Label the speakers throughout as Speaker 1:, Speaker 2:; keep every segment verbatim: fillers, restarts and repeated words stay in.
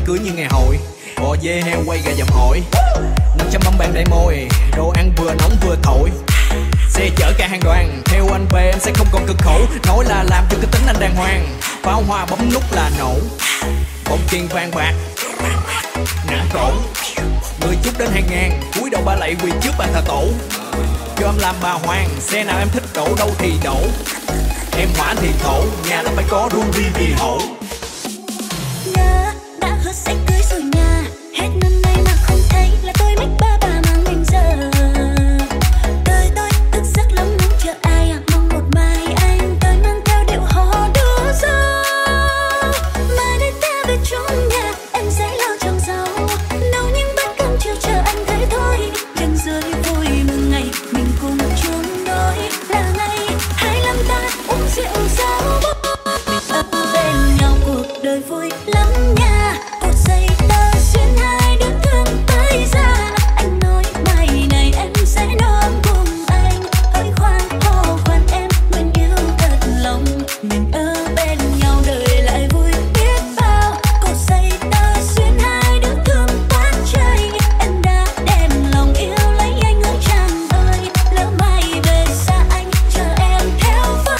Speaker 1: cưới như ngày hội. Bò dê heo quay gà dầm hỏi, năm trăm mâm bàn đầy môi, đồ ăn vừa nóng vừa thổi. Xe chở cả hàng đoàn, theo anh về em sẽ không còn cực khổ. Nói là làm cho cái tính anh đàng hoàng, pháo hoa bấm nút là nổ. Bông tiền vàng bạc ngã cổ, người chút đến hàng ngàn, cúi đầu ba lạy quỳ trước bàn thờ tổ. Cho em làm bà hoàng, xe nào em thích đổ đâu thì đổ. Em hỏa thì thổ, nhà là phải có ruby vì hổ.
Speaker 2: Đã, đã hứa sẽ cưới rồi nha, hết năm nay mà không thấy là tôi mách ba bà mang mình giờ. Đời tôi thức giấc lắm muốn chờ ai à, mong một mai anh tới mang theo điệu hò đưa ra. Mai đây ta về trong nhà, em sẽ lo trồng rau, nấu những bát cơm chiều chờ anh thấy thôi. Đừng rơi vui mừng ngày mình cùng chung đôi, là ngày hai năm ta uống rượu rau. Ở bên nhau cuộc đời vui lắm nha, cột dây tơ xuyên hai đứa thương tới ra. Anh nói mai này em sẽ non cùng anh, hỡi khoan hò khoan em mình yêu thật lòng. Mình ở bên nhau đời lại vui biết bao, cột dây tơ xuyên hai đứa thương quá trời. Em đã đem lòng yêu lấy anh hỡi chàng ơi, lỡ mai về xa anh chờ em theo vai.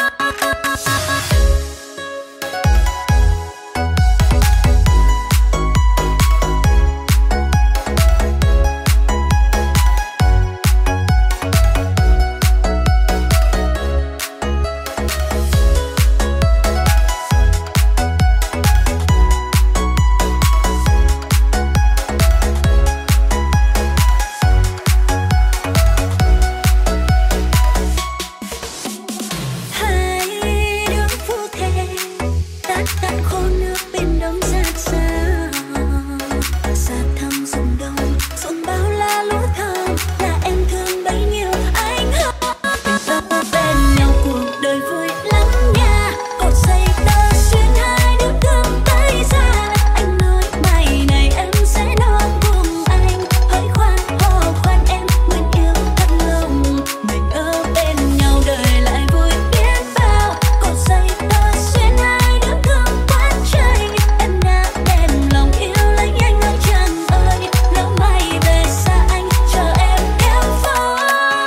Speaker 2: Hai đứa phu thề tát tát khô nước bên đông rát xa, xa thăm ruộng đông ruộng bao la lúa thơm, là em thương bấy nhiêu anh hơn. Mình ở bên nhau cuộc đời vui lắm nha, cột dây tơ xuyên hai đứa thương tới ra. Anh nói mai này em sẽ non cùng anh, hỡi khoan hò khoan em mình yêu thật lòng. Mình ở bên nhau đời lại vui biết bao, cột dây tơ xuyên hai đứa thương quá trời. Em đã đem lòng yêu lấy anh hỡi chàng ơi, lỡ mai về xa anh chờ em theo vai.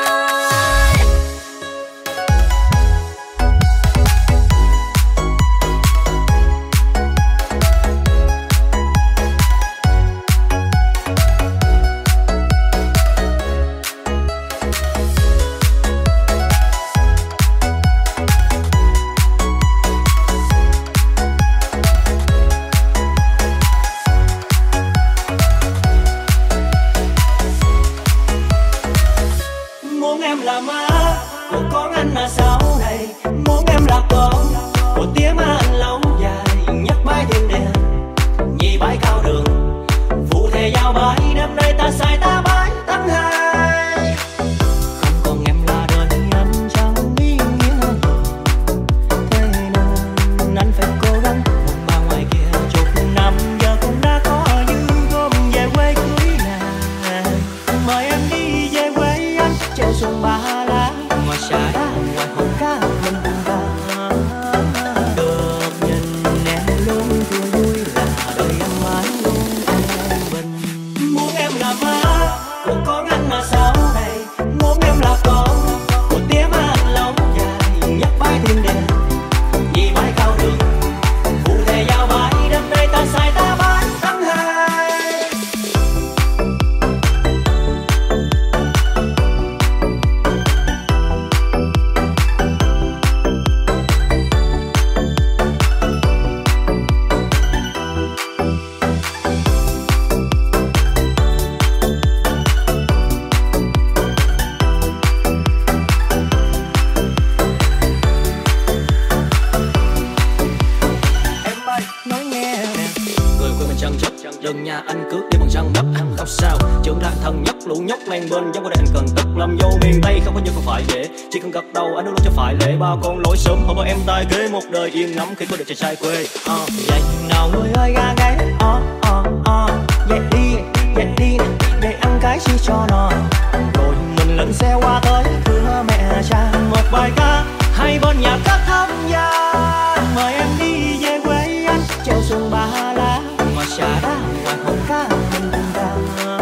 Speaker 3: Muốn em là má của con anh mà sau này, muốn em là con của tía má anh lâu dài. Nhắc mãi thêm đèn nhị bãi cao đường, phụ thề giao bãi đêm nay ta sai ta bãi tháng hai. Không còn em là đời anh chẳng biết nghĩa, thế nên anh phải cố gắng. Một ba ngoài kia chục năm giờ cũng đã có dư gom về quê cưới nàng. Mời em đi về quê anh treo xuồng ba lá, ngoài xa đá ngoài hồ cá mình cùng ca. Được nhìn em luôn vui vui là đời em mãi luôn an bình. Muốn em là má của con anh mà sau này, muốn em là con của tía má anh lâu dài. Nhắc bãi thiên đèn nhị bãi cao đường, phụ thề giao bãi đêm nay ta sai ta bãi tháng hai. Em ơi nói nghe nè, người quên mình chân chất đừng nhà anh cướp đi bằng chân đất. Không sao trưởng thành thân nhất lũ nhóc men bên giống qua đây anh cần tất làm vô miền tây không có như không phải dễ, chỉ cần gật đầu anh luôn cho phải lễ. Ba con lối sớm họ bảo em tai ghế một đời yên nắm khi có được trai trai quê. Uh, vậy nào người ơi ga gáy o o o, vậy đi vậy đi nè, vậy ăn cái chi cho nó, rồi mình lên xe qua tới thưa mẹ cha một bài ca hay bên nhà cất thăm gia. Mời em đi về quê anh treo xuồng ba lá, ngoài trà đá ngoài hồ cá mình cùng ra.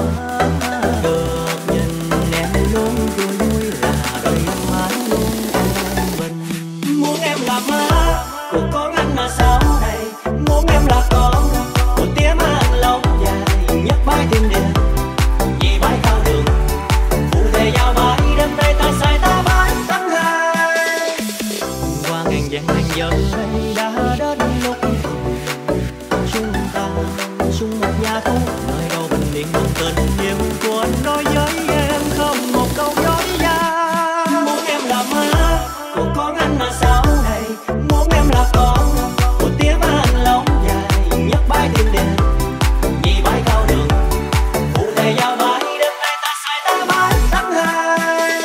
Speaker 3: Được nhìn em luôn tươi vui là đời mãi luôn an bình. Muốn em là má của con anh mà sau này, muốn em là con của tía má anh lâu dài nhất bãi tim điện vì bãi cao đường phụ về giao bãi đêm nay ta sai ta bãi tháng hai. Qua ngàn vàng ngàn giờ đây đã đến lúc chúng ta chung một nhà thú nơi đâu bình yên một tình yêu của anh nói với em không một câu dối gian. Muốn em là má của con anh mà sau này, muốn em là con của tía má anh lâu dài nhất bãi tim điện vì bãi cao đường phụ về giao bãi đêm nay ta sai ta bãi tháng hai.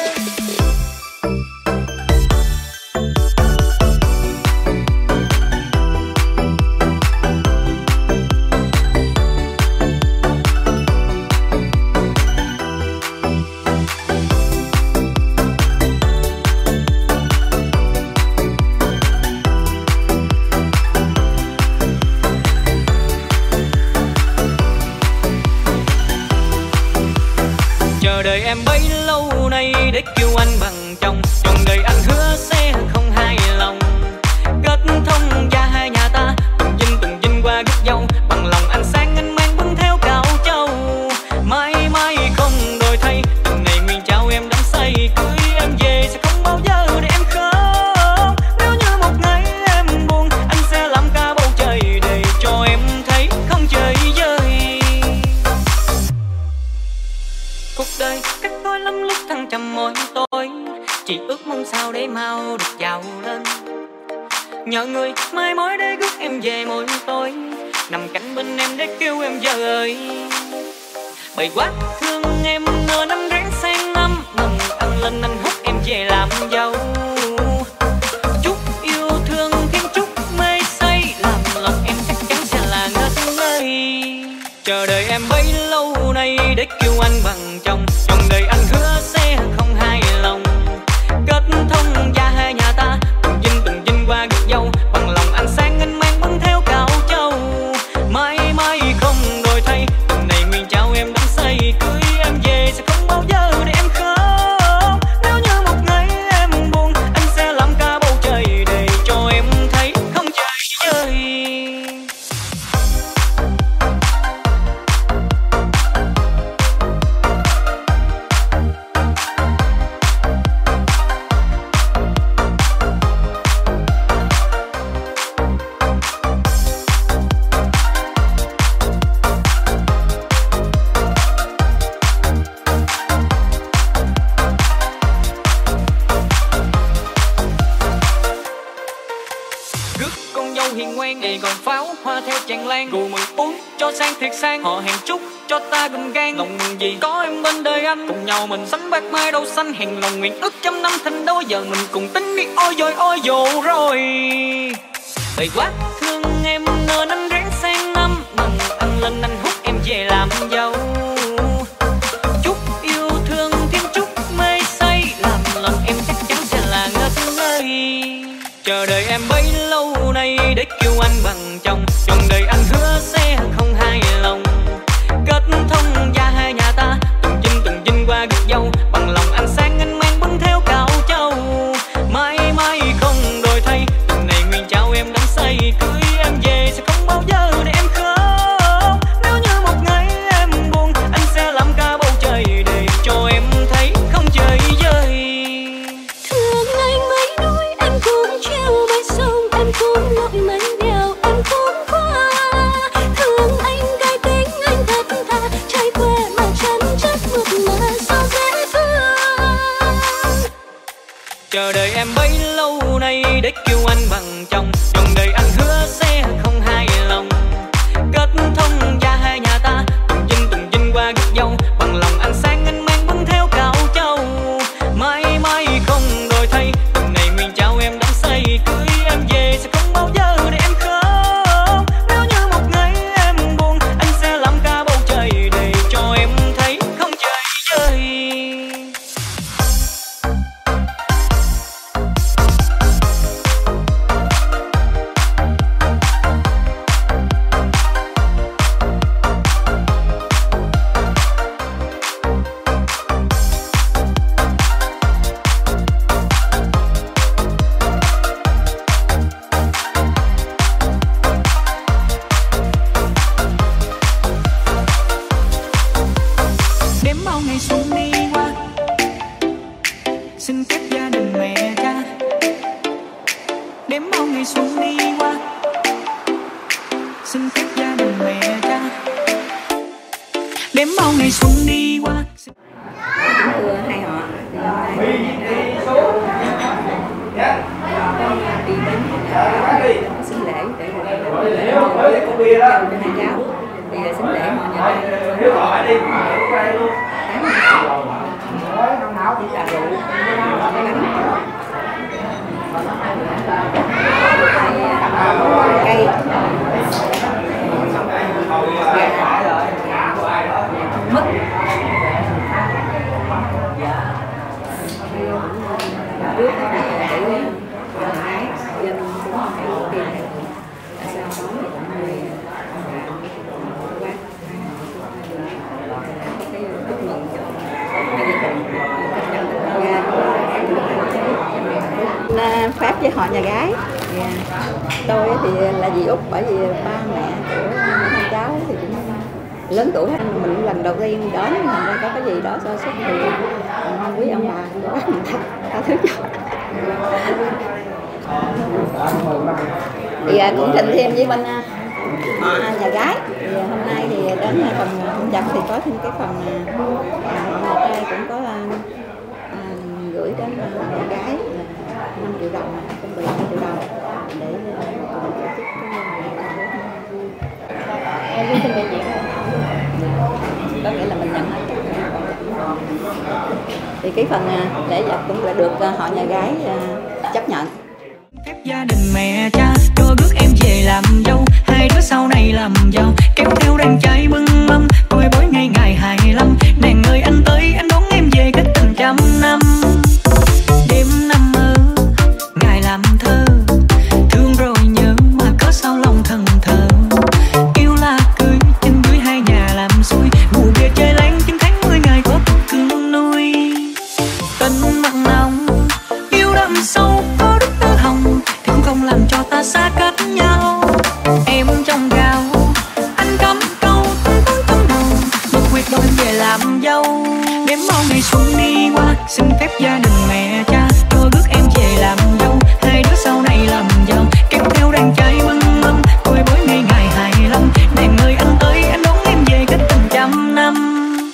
Speaker 3: Chờ đợi em bấy lâu nay để kêu anh bằng chồng, chồng đời anh hứa sẽ không hài lòng. Kết thông gia hai nhà ta từng dinh từng dinh qua gốc dâu, bằng lòng anh sáng anh mang bưng theo cạo châu. Mãi mãi không đổi thay, từng này nguyện trao em đắm say, cưới em về sẽ không bao giờ để em khóc. Nếu như một ngày em buồn, anh sẽ làm cả bầu trời để cho em thấy không chơi vơi. Cuộc đời cách tôi lắm lúc thăng trầm mỗi tối, chỉ ước mong sao để mau được giàu lên. Nhờ người mai mối để rước em về mỗi tối, nằm cạnh bên em để kêu em vợ ơi. Bởi quá thương em nửa năm ráng sang năm, mừng anh lên anh hút em về làm dâu. Chút yêu thương thêm chút mê say, làm lòng em chắc chắn sẽ là ngất ngây. Chờ đợi em bấy lâu nay để kêu anh bằng chồng, chồng đời anh hứa sẽ không hài lòng. Kết thông gia hai nhà ta từng dinh từng dinh qua gốc dâu, bằng lòng anh sáng anh mang bưng theo cạo châu. Mãi mãi không đổi thay, từng này nguyện trao em đắm say, cưới em về sẽ không bao giờ để em khóc. Nếu như một ngày em buồn, anh sẽ làm cả bầu trời để cho em thấy không chơi vơi. Rước con dâu hiền ngoan để còn pháo hoa theo tràn lan, rượu mừng uống cho sang thiệt sang, họ hẹn chúc cho ta gừng gan. Lòng mừng gì có em bên đời anh, cùng nhau mình sánh bạc mai đâu xanh, hẹn lòng nguyện ước trăm năm thành đôi, giờ mình cùng tính đi ôi rồi ôi dồ rồi. Bởi quá thương em nửa năm ráng sang năm, mừng anh lên anh hút em về làm dâu. Chút yêu thương thêm chút mê say, làm lòng em chắc chắn sẽ là ngất ngây. Chờ đợi em bấy lâu nay để kêu anh bằng chồng, chồng đời anh hứa sẽ không hài lòng. Kết thông gia hai nhà ta từng dinh từng dinh qua gốc dâu, bằng lòng anh sáng anh mang bưng theo cạo châu. Mãi mãi không đổi thay, từng này nguyện trao em đắm say, cưới em về sẽ không bao giờ để em khóc. Nếu như một ngày em buồn, anh sẽ làm cả bầu trời để cho em thấy không chơi vơi.
Speaker 2: Thương anh mấy đôi em cũng treo bãi sông, em cũng lội mấy đèo em cũng qua. Thương anh cay tính anh thật thà, trai quê mà chân chất mượt mà sao dễ thương.
Speaker 3: Chờ đợi em bấy lâu nay để kêu anh bằng chồng, chồng đời anh hứa sẽ không hài lòng. Kết thông gia hai nhà ta từng dinh từng dinh qua gốc dâu, bằng lòng anh sáng anh mang bưng theo cạo châu. Mãi mãi không đổi thay, từng này nguyện trao em đắm say, cưới em về sẽ không bao giờ để em khóc. Nếu như một ngày em buồn, anh sẽ làm cả bầu trời để cho em thấy không chơi vơi.
Speaker 1: xin phép gia đình mẹ cha. Đếm bao ngày xuân đi qua, xin phép gia đình mẹ cha. Đếm bao ngày xuân đi qua.
Speaker 4: Thưa hai họ, thì hôm nay đi đến xin lễ để được lễ cho hai cháu, thì xin lễ họ nhà đây nào thì là rượu cây mứt trước cái này để hái dân cũng phải ưu tiên sau đó thì quán cái chúc mừng cho hai gia đình Pháp với họ nhà gái. Yeah. Tôi thì là dì út, bởi vì ba mẹ của hai cháu thì cũng lớn tuổi hết, mình lần đầu tiên đến mình ra có cái gì đó sơ xuất thì mong quý ông bà quá mình thật tha thứ cho. Thì cũng trình thêm với bên họ nhà gái. Thì hôm nay thì đến phần hôn chập thì có thêm cái phần họ nhà trai cũng có à, gửi đến nhà gái năm triệu đồng, chuẩn bị năm triệu đồng để tổ chức cái em xin đại diện có nghĩa là mình nhận hết. Thì cái phần lễ vật cũng đã được họ nhà gái chấp nhận.
Speaker 1: Phép gia đình mẹ cha cho rước em về làm dâu, hai đứa sau này làm giàu, kéo theo đàn trai bưng mâm, coi bối ngày ngày hài lắm. Nàng ơi anh tới anh đón em về cách tình trăm năm. Đêm năm mơ ngài làm thơ, thương rồi nhớ mà cớ sao lòng thần thờ. Yêu là cưới chân dưới hai nhà làm xui, ngủ về chơi lén chứng tháng mười ngày có cực cưng nuôi. Tình mặn nồng yêu đậm sâu có đức tơ hồng thì cũng không làm cho ta xa cách nhau. Em trong gạo anh cắm câu tới tối tâm đầu, một quyệt đôi về làm dâu. Đếm bao ngày xuân đi qua, xin phép gia đình mẹ cha cho rước em về làm dâu, hai đứa sau này làm giàu, kéo theo đàn trai bưng mâm, coi bối ngày ngày hài lắm. Nàng ơi anh tới anh đón em về cách tình trăm năm.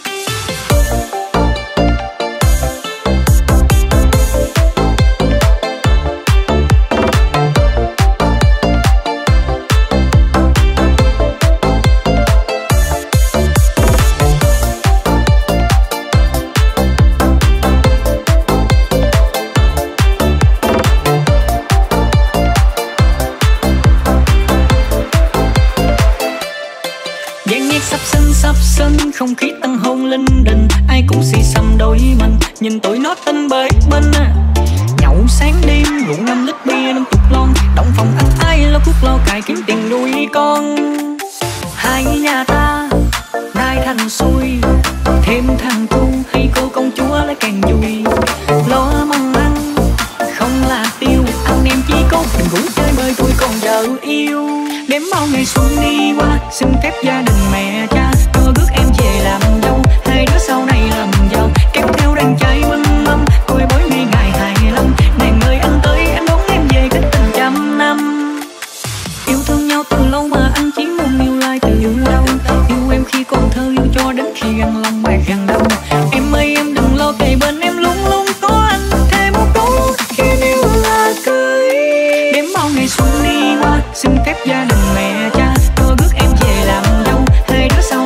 Speaker 1: Không khí tăng hôn linh đình, ai cũng xì xầm đôi mình, nhìn tụi nó tinh bới bên à. Nhậu sáng đêm rượu năm lít bia năm chục lon, động phòng ăn ai lo cuốc lo cài kiếm tiền nuôi con. Hai nhà ta nay thành xuôi, thêm thằng cu hay cô công chúa lại càng vui. Lo măng ăn không là tiêu, anh em chỉ có đừng ngủ chơi bơi tôi còn vợ yêu. Đếm bao ngày xuân đi qua, xin phép gia đình mẹ cha cho rước em về làm dâu, hai đứa sau này làm giàu, kéo theo đàn trai bưng mâm, coi bối ngày ngày hài lắm. Nàng ơi anh tới anh đón em về cách tình trăm năm. Yêu thương nhau từ lâu mà anh chỉ muốn yêu lại từ yêu đâu. Yêu em khi còn thơ, yêu cho đến khi ăn lòng bạc gần đâu. Em ơi em đừng lo, kề bên em luôn luôn có anh, thêm một câu khi yêu là cưới. Đếm bao ngày xuân đi qua, xin phép gia đình mẹ cha cho rước em về làm dâu, hai đứa sau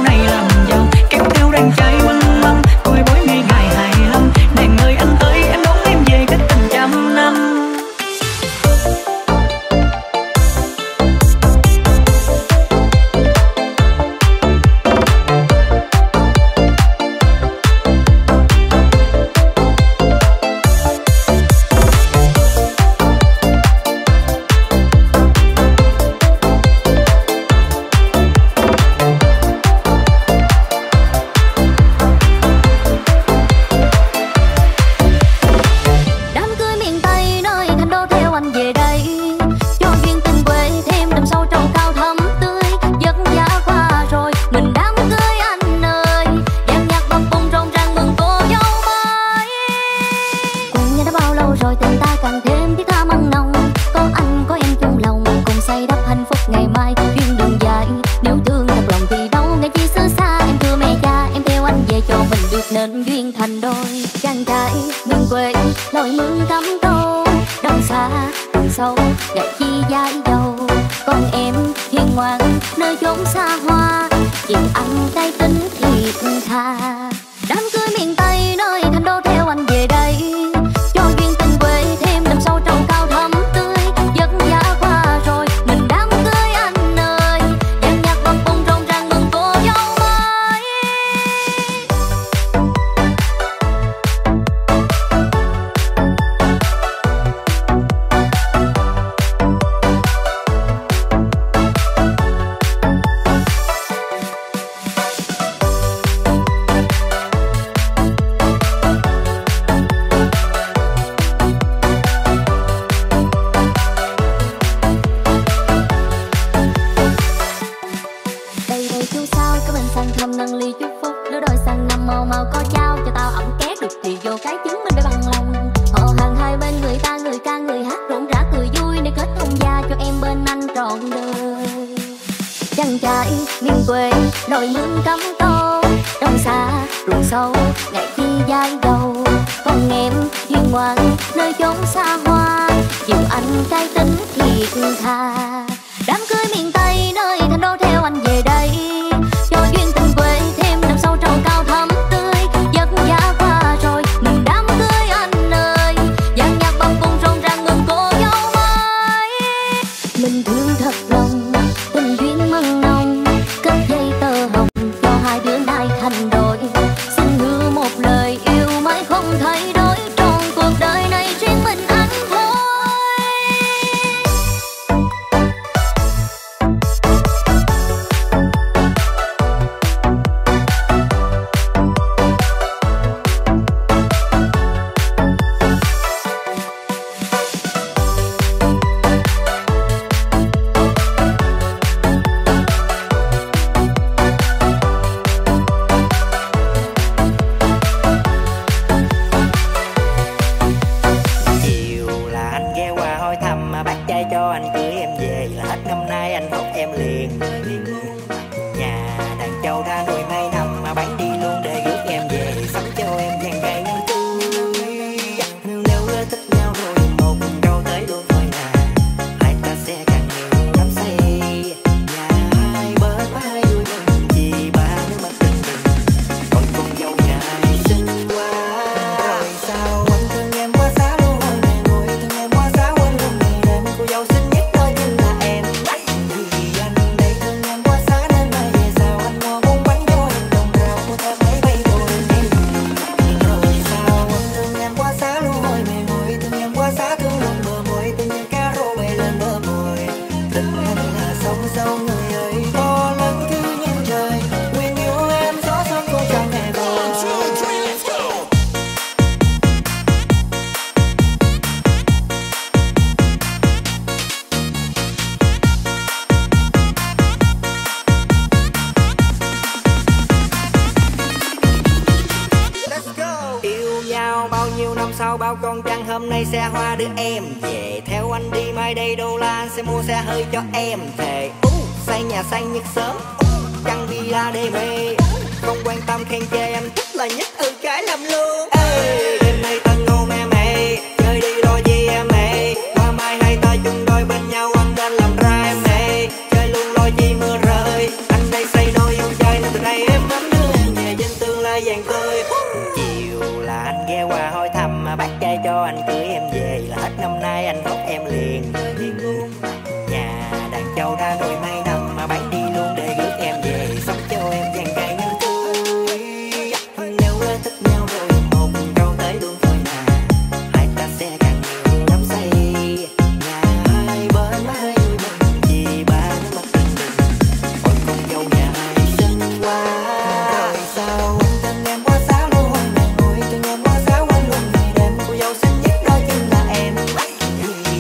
Speaker 2: rồi tình ta càng thêm thiết tha mặn nồng. Có anh có em chung lòng cùng xây đắp hạnh phúc ngày mai. Duyên đường dài nếu thương thật lòng thì đâu ngày chi xứ xa. Em thưa mẹ cha em theo anh về cho mình được nên duyên thành đôi. Chàng trai miền quê lội mương cắm câu, đông xa đông sâu ngại chi dãi dầu. Còn em hiền ngoan nơi chốn xa hoa, chịu anh cái tính thiệt tha. Đám cưới miền Tây nơi thành đô theo anh về đây, cho duyên tình quê thêm đậm sâu trong cao thắm tươi. Giấc giá qua rồi mình đám cưới anh ơi, dàn nhạc bập bùng rộn ràng mừng cô dâu mới. Đây đây chú sao có mình sang thăm nâng ly chúc phúc. Lứa đôi sang năm mau mau có trao cho tao ẩm két được thì vô cái chứng minh phải bằng lòng. Họ hàng hai bên người ta người ca người hát rộn rã cười vui để kết thông gia cho em bên anh trọn đời. Chàng trai miền quê lội mương cắm câu, đông xa ruộng sâu ngại chi dãi dầu. Còn em hiền ngoan nơi chốn xa hoa, chịu anh cái tính thiệt tha. Đám cưới miền Tây nơi thành đô theo anh về đây, cho duyên tình quê thêm đậm sâu trong cao thắm tươi. Giấc giá qua rồi mừng đám cưới anh ơi, dàn nhạc bập bùng rộn ràng mừng cô dâu mới. Mình thương thật lòng tình duyên mặn nồng, kết dây tơ hồng cho hai đứa nay thành đôi. Xin hứa một lời yêu mãi không thay đổi, trong cuộc đời này riêng mình anh thôi.
Speaker 3: Chiều là anh ghé qua hỏi thăm mà bác trai cho anh cưới em về, là hết năm nay anh hốt em liền. Nhà đàn châu đã nuôi mấy năm mà bán đi luôn để rước em về, sắm cho em chàng trai nắng tươi. Nếu đã thích nhau rồi một câu tới luôn thôi à, hai ta sẽ càng nhiều đắm say. Nhà hai bên má hai vui mừng vì ba nước mắt rưng rưng, còn con dâu nhà ai xinh quá. Rồi sao anh thương em quá xá luôn hồi này ngồi thương em quá xá quên luôn ngày đêm cô dâu xinh nhất đó chính là em. Vì anh đây thương em quá xá nên mai về sao anh mua bún bánh cho em đồng rau mua thêm mấy bay thôi em. Rồi sao anh thương em quá xá luôn hồi này ngồi thương em quá xá thương lòng bờ môi tự nhiên cá rô bay lên bờ môi. Tình anh là sông sâu người ơi to lớn cứ như trời, nguyện yêu em gió sớm cô chẳng hề vời. Yêu nhau bao nhiêu năm sau bao con trăng hôm nay xe hoa đưa em về. Theo anh đi mai đây đô la anh sẽ mua xe hơi cho em thề. uh, Xây nhà xanh nhất sớm, uh, chăng villa đê mê. Không quan tâm khen chê anh thích là nhất ừ cái làm luôn. Ê, đêm nay ta ngô mê mê, chơi đi đôi gì em mê. Ba mai hai ta chung đôi bên nhau anh nên làm ra em mê. Chơi luôn lôi chi mưa rơi, anh đây xây đôi yêu chơi nên từ nay em nắm đưa em về trên tương lai vàng tươi. Chiều là anh ghé qua hỏi thăm mà bác trai cho anh cưới em về, là hết năm nay anh hốt em liền. Nhà đàn châu đã nuôi mấy năm mà bán đi luôn để rước em về, sắm cho em chàng trai nắng tươi. Nếu đã thích nhau rồi một câu tới luôn thôi à, hai ta sẽ càng nhiều đắm say. Nhà hai bên má hai vui mừng vì ba nước mắt rưng rưng, ôi con dâu nhà ai xinh quá. Rồi sao anh thương em quá xá luôn hồi này ngồi thương em quá xá quên luôn ngày đêm cô dâu xinh nhất đó chính là em. Vì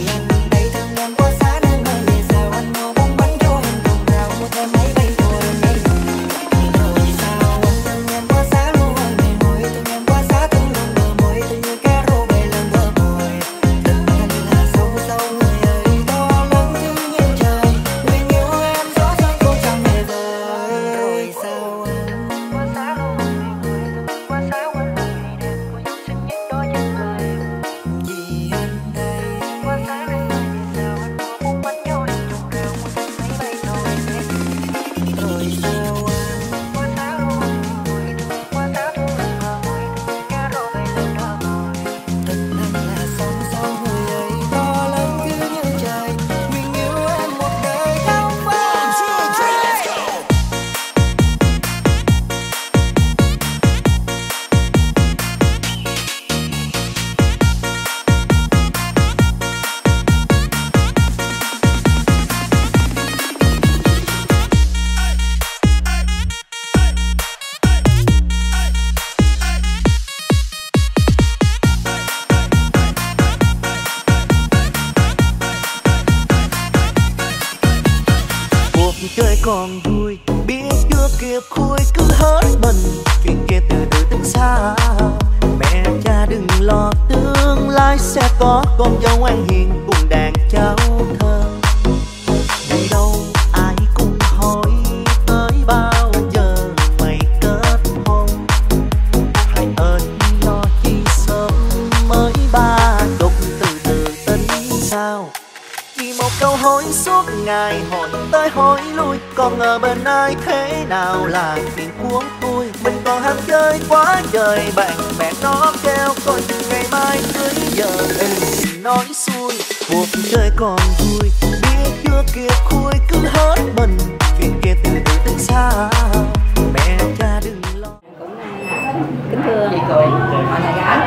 Speaker 5: chơi còn vui, biết chưa kịp khui cứ hết mình. Chuyện kia từ từ tính sao, mẹ cha đừng lo, tương lai sẽ có con dâu ngoan hiền cùng đàn cháu thơ. Đi đâu ai cũng hỏi tới bao giờ mày kết hôn. Hãy ơn lo chi sớm mới ba chục, từ từ tính sao. Chỉ một câu hỏi suốt ngày hỏi tới hỏi lui, còn ở bên ai thế nào là chuyện của tôi. Mình còn ham chơi quá trời, bạn bè nó kêu coi chừng ngày mai cưới giờ. Ê, nói xuôi cuộc chơi còn vui, biết chưa kịp khui cứ hết mình. Chuyện kia từ từ tính sao, mẹ cha đừng lo.
Speaker 4: Kính thưa mọi nhà gái,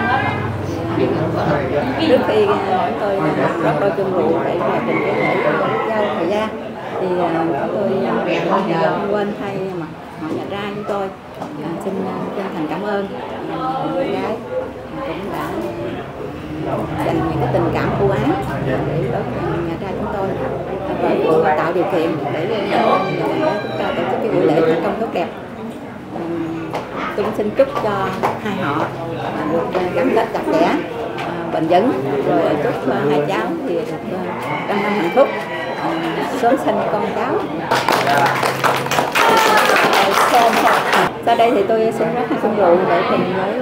Speaker 4: trước khi chúng tôi rót đôi chung rượu để mà trình cái lễ giao thời gian thì chúng tôi quên thay mặt họ nhà trai chúng tôi xin chân thành cảm ơn người gái cũng đã dành những cái tình cảm ưu ái để đối với nhà trai chúng tôi và tạo điều kiện để chúng ta tổ chức cái buổi lễ thành công tốt đẹp. Tôi xin chúc cho hai họ được gắn kết chặt chẽ, bền vững, rồi chúc hai cháu thì được trăm năm hạnh phúc, sớm sinh con cháu. Sau đây thì tôi xin rót hai chung rượu để cùng với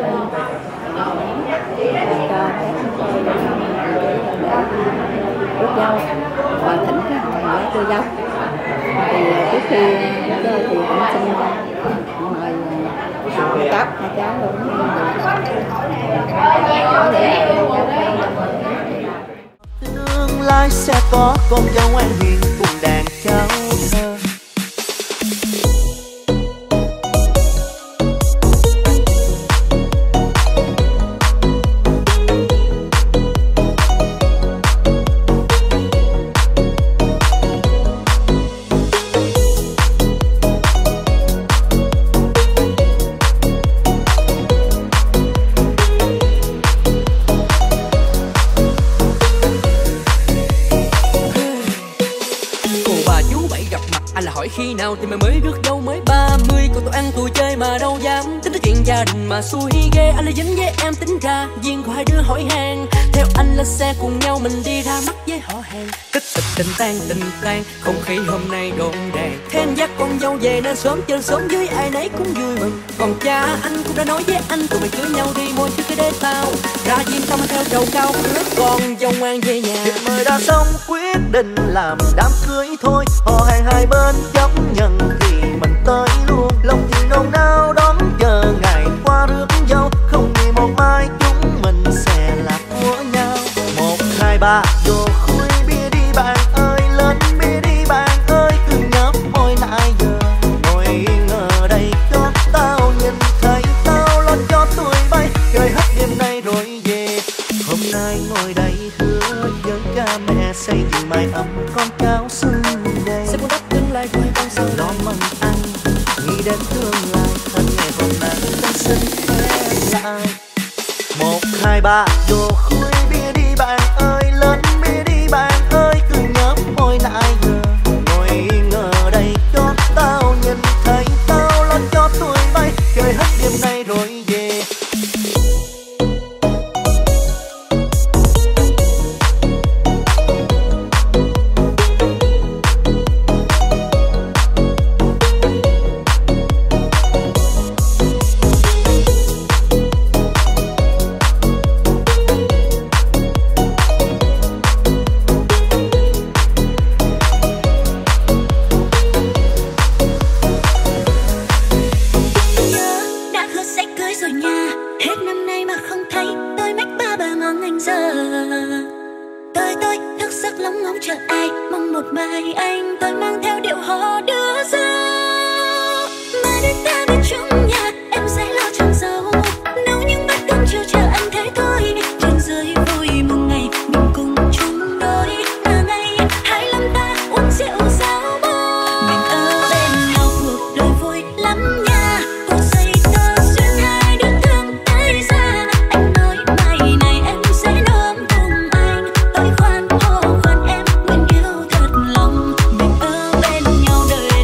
Speaker 4: cho các chúng tôi để rước dâu và thỉnh các lễ đưa dâu. Thì trước khi chơi thì cũng xin mời cháu hai cháu luôn.
Speaker 5: Tương lai sẽ có con dâu ngoan hiền cùng đàn cháu thơ.
Speaker 1: Khi nào thì mày mới rước dâu mới ba mươi, còn tôi ăn tôi chơi mà đâu dám tính tới chuyện gia đình mà xui ghê. Anh là dính với em tính ra duyên của hai đứa hỏi hàng, theo anh lên xe cùng nhau mình đi ra mắt với họ hàng. Tích tịch tình tan tình tan, không khí hôm nay rộn ràng, thêm dắt con dâu về nên sớm chơi sớm với ai nấy cũng vui mừng. Còn cha anh cũng đã nói với anh tụi mày cưới nhau đi môi trước cái đế tao, ra diêm tâm theo trầu cao rước con dâu ngoan về nhà.
Speaker 5: Việc mời đã xong quyết định làm đám cưới thôi, họ hàng hai bên chấp nhận thì mình tới luôn. Lòng thì nôn nao đón chờ ngày qua rước dâu, không nghĩ một mai chúng mình sẽ là của nhau. Một hai ba vô khui bia đi bạn ơi, lên bia đi bạn ơi, cứ nhấp môi nãy giờ. Ngồi ngờ đây cho tao nhìn thấy tao lo cho tuổi bay, chơi hết đêm nay rồi về. Hôm nay ngồi đây hứa với cha mẹ xây dựng mái ấm con cháu xung đây.
Speaker 1: Sẽ muốn đắp tương lai rồi con sau
Speaker 5: Nó mừng anh nghĩ đến tương lai, thân ngày hôm nay tân sinh em lại. Một hai ba vô khui bia đi bạn ơi, lên bia đi bạn ơi, cứ nhấp môi nãy giờ. Ngồi ngờ đây cho tao nhìn thấy tao lo cho tuổi bay, chơi hết đêm nay rồi về.
Speaker 2: Đời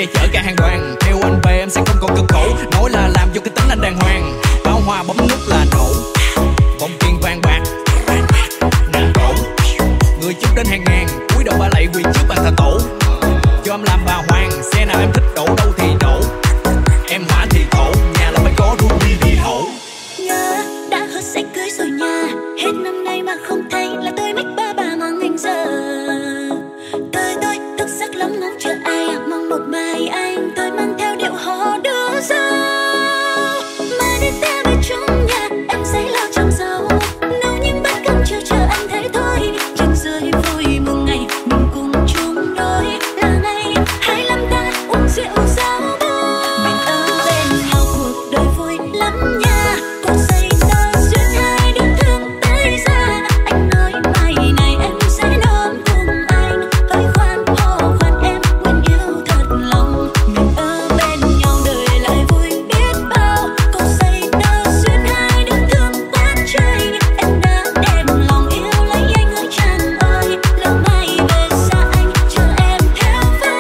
Speaker 1: xe chở cả hàng đoàn. Theo anh về em sẽ không còn cực khổ, nói là làm vô cái tính anh đàng hoàng. Pháo hoa bấm nút là nổ, vòng tiền vàng bạc nặng cổ. Người chúc đến hàng ngàn, cúi đầu ba lạy quỳ trước bàn thờ tổ. Cho em làm bà hoàng, xe nào em thích đổ đâu thì đổ. Em hỏa thì khổ, nhà là phải có ruby đi hổ.
Speaker 2: Nhớ đã hứa sẽ cưới rồi nha, hết năm nay mà không thấy là tôi mất ba bà mong anh giờ. Tôi tôi thức giấc lắm ngóng chờ ai, mong một mai anh tôi mang theo điệu hò đưa dâu. Mà đi ta về chung nhà, em sẽ lo trong dâu, nấu những bát cơm chiều chờ anh thấy thôi. Trên dưới vui mừng ngày mình cùng chung đôi, là ngày hai mươi lăm ta uống rượu giao bôi. Mình ở bên nhau cuộc đời vui lắm nha, cuộc xây tơ duyên hai đứa thương tới ra. Anh nói mai này em sẽ nôm cùng anh, hơi khoan hò khoan em nguyện yêu thật lòng. Mình ở bên nhau đời lại vui biết bao, cuộc xây tơ duyên hai đứa thương quá trời. Em đã đem lòng yêu lấy anh ơi chàng ơi, lỡ mai về xa anh chờ em theo vai.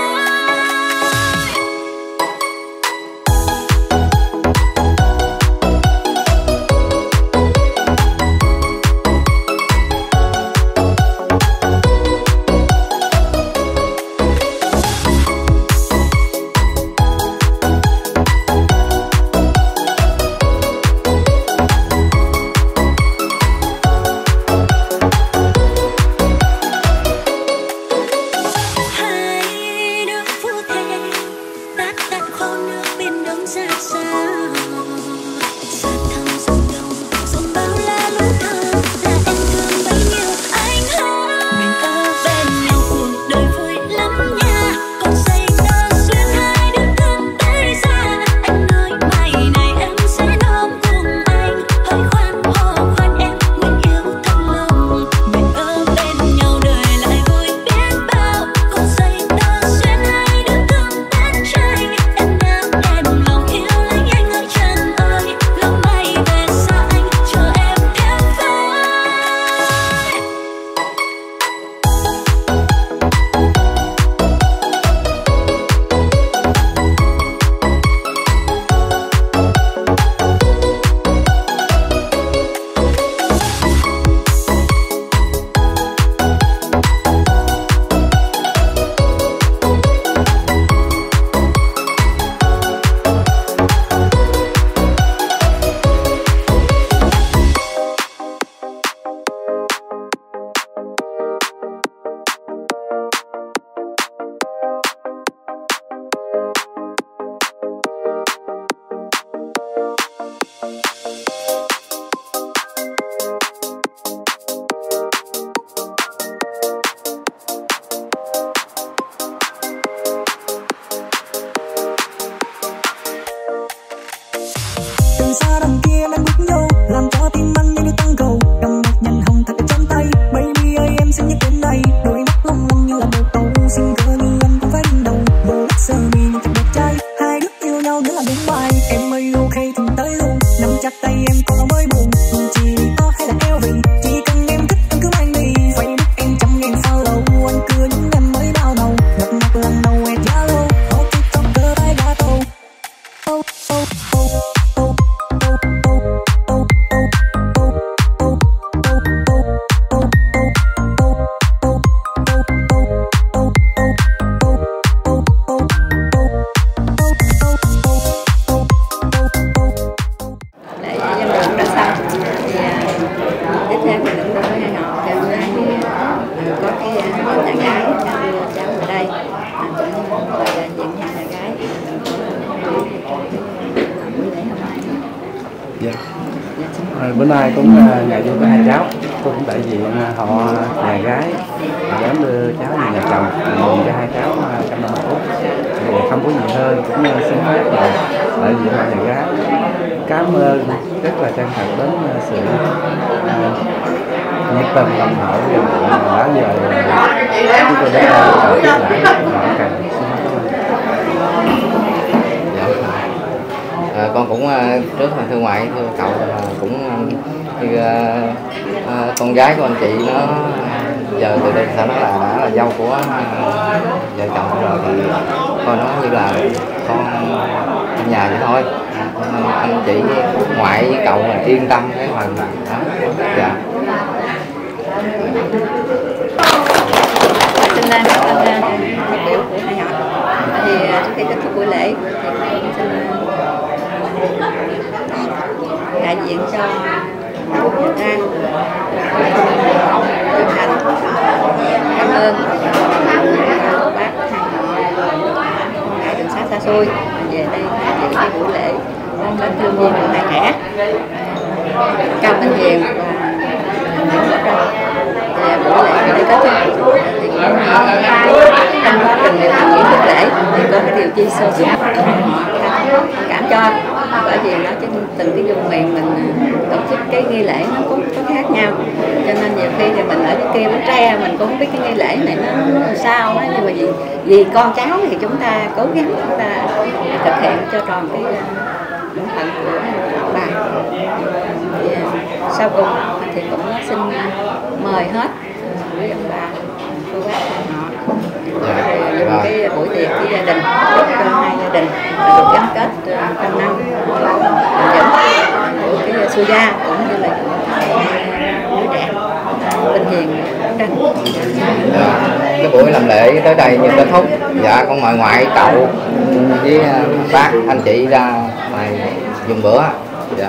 Speaker 2: Hai đứa phu thề tát tát khô nước bên đông ra sao. Xa thăm dòng đông dòng bao la lũ thơ, là em thương bấy nhiêu anh hơn. Mình ở bên nhau cuộc đời vui lắm nha, còn xây tơ duyên hai đứa thương tới ra. Anh nói mai này em sẽ nôm cùng anh, hơi khoan hò khoan em nguyện yêu thật lòng. Mình ở bên nhau đời lại vui biết bao, còn xây tơ duyên hai đứa thương quá trời. Em đã đem lòng yêu lấy anh ơi chàng ơi, lỡ mai về xa anh chờ em theo vai.
Speaker 6: Từ xa đằng kia em bước vô, làm cho tim anh như tăng cầu. Cầm một nhành hồng thật ở trong tay, baby ơi em xin nhắc đến đây. Đôi mắt long lanh như là bồ câu, xinh cơ như anh cũng phải đương đầu. Bờ sơ mi nhưng thật đẹp trai, hai đứa yêu nhau nữa là đúng bài. Em ơi ok thì tới luôn, nắm chặt tay em còn mới buồn. Chỉ có hay là eo vì chỉ cần em thích anh cứ mang đi. Facebook em trăm ngàn follow, anh cười những em mới bao đầu. Gặp mặt lần đầu em Zalo, có TikToker tay đã tô. Oh oh oh oh.
Speaker 4: Để dân đường đã xong thì à, tiếp theo thì định đưa hai họ theo hai thì à, có cái à, nhà gái đưa cháu ở đây à, cũng gọi là diện hai nhà gái buổi lễ hôm nay.
Speaker 7: Dạ. À, bữa nay cũng uh, nhà vui có hai cháu, tôi cũng đại diện uh, họ nhà gái đến đưa cháu về nhà chồng, mừng cho hai cháu uh, trăm năm hạnh phúc. Thì không có gì hơn, cũng uh, xin phép là đại diện họ nhà gái cảm ơn rất là chân thành đến uh, sự uh, nhiệt tình lòng hậu dành đã giờ chúng tôi đến đây để lại họ cần.
Speaker 8: À, con cũng uh, trước là thưa ngoại thưa cậu uh, cũng uh, như uh, uh, con gái của anh chị nó uh, giờ từ đây sao nó là đã là dâu của uh, vợ chồng rồi thì coi nó như là con trong nhà vậy thôi. Anh chị ngoại với cậu là yên tâm cái phần đó. Dạ.
Speaker 4: Xin lên phát biểu của hai họ. Thì trước khi kết thúc buổi lễ thì xin đại diện cho Việt Nam chân thành cảm ơn bác ngài đường xa xa xôi về đây dự cái buổi lễ đến thương viên của hai trẻ Cao Minh Hiền và buổi lễ ở đây kết thúc thì trong quá trình thực hiện buổi lễ thì có cái điều chi sơ xuất cảm cho, bởi vì nó trên từng cái vùng miền mình tổ chức cái nghi lễ nó có, có khác nhau, cho nên nhiều khi thì mình ở cái kia Bến Tre mình cũng không biết cái nghi lễ này nó làm sao đó, nhưng mà vì, vì con cháu thì chúng ta cố gắng chúng ta thực hiện cho tròn cái bổn phận của ông bà. Thì, sau cùng thì cũng xin mời hết với ông bà cô bác họ dùng cái buổi tiệc với gia đình cho hai gia đình được gắn kết trong năm của cái Su Gia cũng như là đứa trẻ Bình Hiền Trần.
Speaker 8: Cái buổi làm lễ tới đây như kết thúc. Dạ con mời ngoại cậu với bác anh chị ra ngoài dùng bữa. Dạ.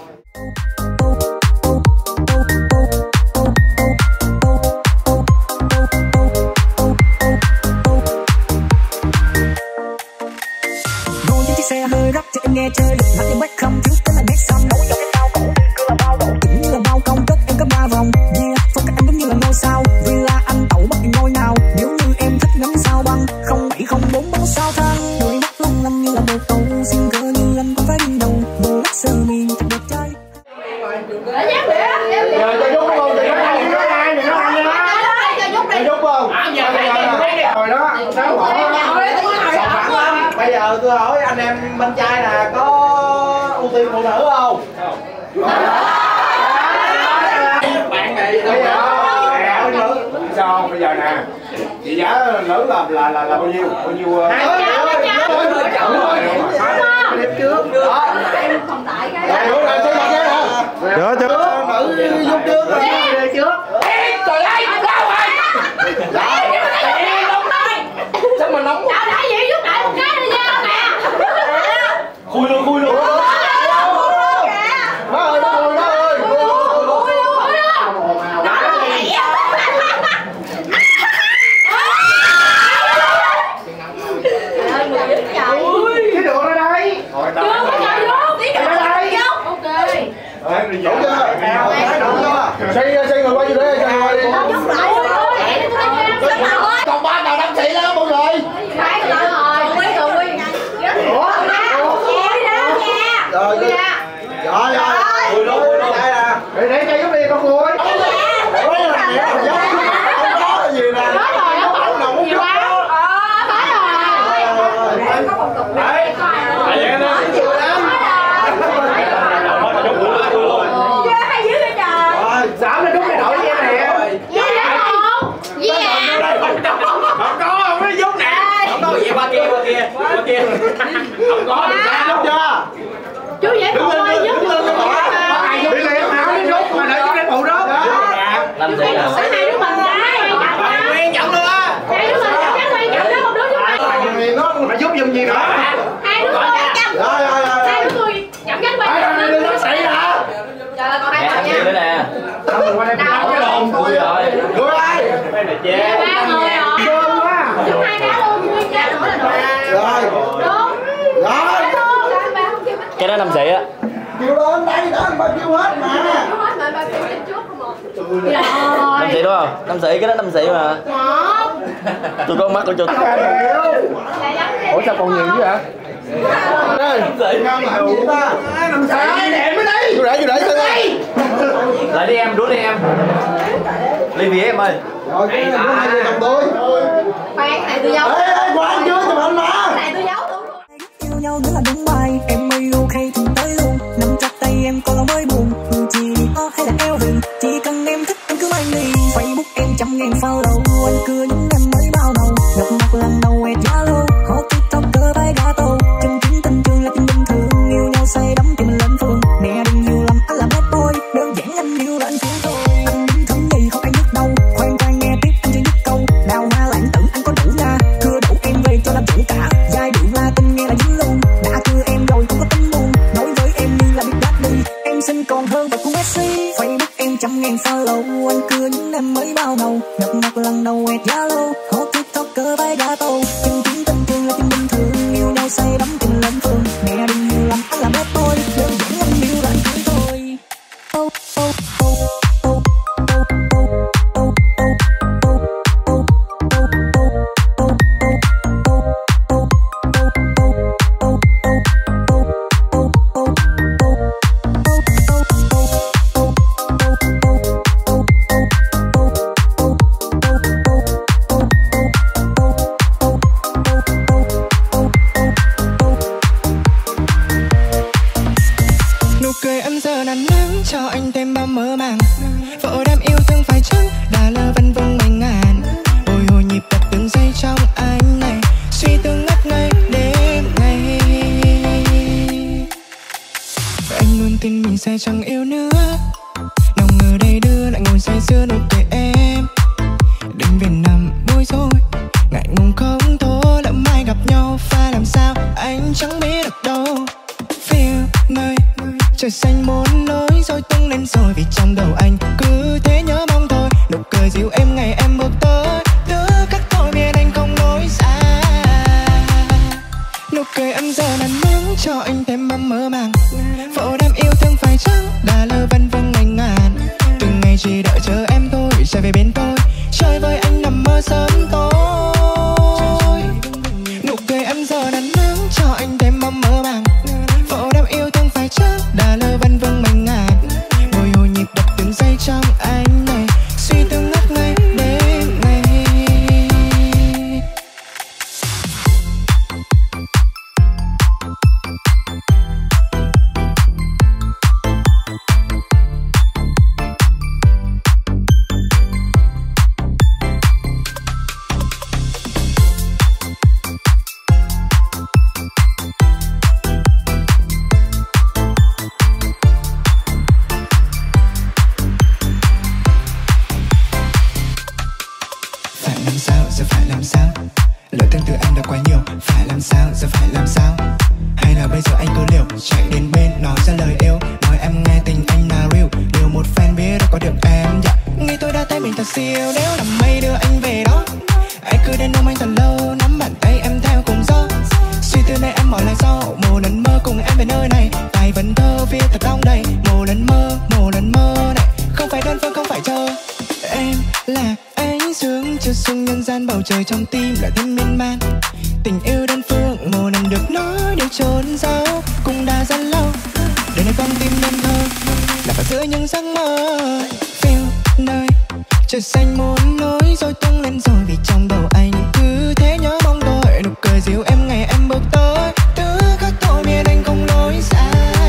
Speaker 6: Xe hơi rap cho em nghe chơi mặt em bách không thiếu cái là nét xăm nổi cho cái cao cổ cứ là bao động tính như là bao công kết em có ba vòng yeah phong cách anh giống như là ngôi sao vì là anh tẩu bất kỳ ngôi nào nếu như em thích ngắm sao băng không bảy không bốn bóng sao thăng đôi mắt long lanh như là một tàu xin cỡ như anh cũng phải đi đầu bộ lắc sờ mi thật đẹp trai
Speaker 9: giờ cho giúp không thì nó ăn thì nó ăn thì nó ăn đi đó cho giúp không rồi đó sáu bỏ bây giờ tôi hỏi anh em bên trai là có ưu tiên phụ nữ không? Bạn này bây giờ nữ sao bây giờ nè chị giá nữ là là là là bao nhiêu bao nhiêu hai đêm trước em không tại cái đúng rồi tôi nghe hả được chưa nữ giúp trước rồi trước trời ơi đâu rồi sao mà nóng đã đã vậy giúp lại một cái đi nha nè khui luôn khui luôn má ơi má ơi má ơi khui luôn cái đồ ra đây chưa có chờ vô tí nữa đây ok em đi dỗ chưa xây xây người quay vô đây xây người quay đi còn ba nào đăng thị đó mọi người rồi rồi rồi khui luôn khui luôn đây nè để để cho giúp đi con khui nói là nè không có gì nè không đâu muốn giúp đó phải rồi có một cục đấy vậy đó nhiều lắm hai dưới cái trời giảm lên đúng cái đội với em nè không có không có giúp nè không có gì qua kia qua kia qua kia không có được ra giúp chưa chú vậy thôi giúp luôn đi liền nào đi giúp mà đợi chú đến phụ đó làm gì là hai đứa mình đấy quen nhận luôn á hai đứa mình chắc quen nhận đó một đứa giúp nó mà giúp giùm gì nữa hai đứa tôi chăm rồi rồi rồi hai đứa tôi chậm gánh quen hai đứa nó xảy hả trời ơi còn hai thằng nha nữa nè qua đây nào cái đồn vui rồi vui ơi đây là chế ba người rồi giúp hai đứa luôn nguyên giá nữa là rồi rồi rồi
Speaker 10: cái đó năm xị á
Speaker 9: kêu lên đây đó anh ba kêu hết mà
Speaker 2: Kêu hết mà ba kêu trên trước không một
Speaker 10: năm xị đúng không năm xị cái đó năm xị mà tôi có mắt của tôi ủa sao còn nhiều chứ hả
Speaker 9: năm xị làm gì ta năm xị để mới đi tôi để tôi để tôi đi
Speaker 10: lại đi em đuổi đi em ly bia em ơi
Speaker 9: rồi cái này hai người cầm tôi
Speaker 2: khoan này tôi giấu
Speaker 9: ê ê khoan chưa chụp hình mà
Speaker 2: này tôi giấu tôi
Speaker 6: yêu nhau nữa là đúng bài em ơi ok thì tới luôn nắm chặt tay em còn là mới buồn dù chỉ o hay là eo rừng chỉ cần em thích em cứ mang đi Facebook em trăm ngàn follow anh cưa những em mới bao đầu gặp mặt lần đầu em Zalo hot còn hơn một Messi. Facebook em trăm ngàn follow, anh cưa những em mới bao đầu. Gặp mặt lần đầu quẹt Zalo, hot tiktoker vai gà tô. Chứng kiến tình thương là chuyện bình thường, yêu nhau say đắm tình lên phường. Mẹ đừng hiểu lầm anh là bếp tôi, đơn giản anh yêu là anh cưới tôi. Oh, oh, oh, oh, oh, oh, oh, oh, oh,
Speaker 11: nụ cười em giờ là nắng cho anh thêm bao mơ màng. Vợ đam yêu thương phải chăng đã lơ vân vương mấy ngàn. Bồi hồi nhịp đập từng giây trong anh này, suy tư ngất ngây đêm ngày. Và anh luôn tin mình sẽ chẳng yêu nữa, nào ngờ đây đưa lại ngồi say sưa nụ cười em. Đừng về nằm bối rối, ngại ngùng không thôi, lỡ mai gặp nhau phải làm sao anh chẳng biết được đâu. Feel nơi trời xanh muốn lối rồi tung lên rồi, vì trong đầu anh cứ thế nhớ mong thôi. Nụ cười dịu em ngày em bước tới, thứ cắt thôi miền anh không lối xa. Nụ cười em giờ là nắng cho anh thêm bao mơ màng. Vợ đam yêu thương phải chăng đã lơ vân vương ngày ngàn. Từng ngày chỉ đợi chờ em thôi, trở về bên tôi, chơi với anh nằm mơ sớm tối. Nụ cười em giờ là nắng cho anh thêm bao mơ màng. Vợ đam yêu thương phải chăng đã lơ vân vương mấy ngàn. Bồi hồi nhịp đập từng giây trong anh này, suy tư ngất ngây đêm ngày. Phải làm sao, giờ phải làm sao? Lời tương tự em đã quá nhiều. Phải làm sao, giờ phải làm sao? Hay là bây giờ anh cứ liều chạy đến bên nói ra lời yêu, nói em nghe tình anh là real. Điều một fan biết đã có được em, yeah. Nghĩ tôi đã thấy mình thật siêu, nếu làm mây đưa anh về đó. Anh cứ đến ôm anh thật lâu, nắm bàn tay em theo cùng gió. Suy tư này em bỏ lại sau, một lần mơ cùng em về nơi này. Tài vấn thơ viết thật đong đầy, một lần mơ, một lần mơ này. Không phải đơn phương, không phải chờ. Em là ánh dương chưa sung nhân gian, bầu trời trong tim là thêm miên man. Tình yêu đơn phương một lần được nói đều trốn giấu, cũng đã rất lâu. Đời này con tim nên thơ là vào giữa những giấc mơ. Feel nơi trời xanh muốn lối rồi tung lên rồi, vì trong đầu anh cứ thế nhớ mong tôi. Nụ cười dịu em ngày em bước tới, thứ khác tôi miền anh không lối xa.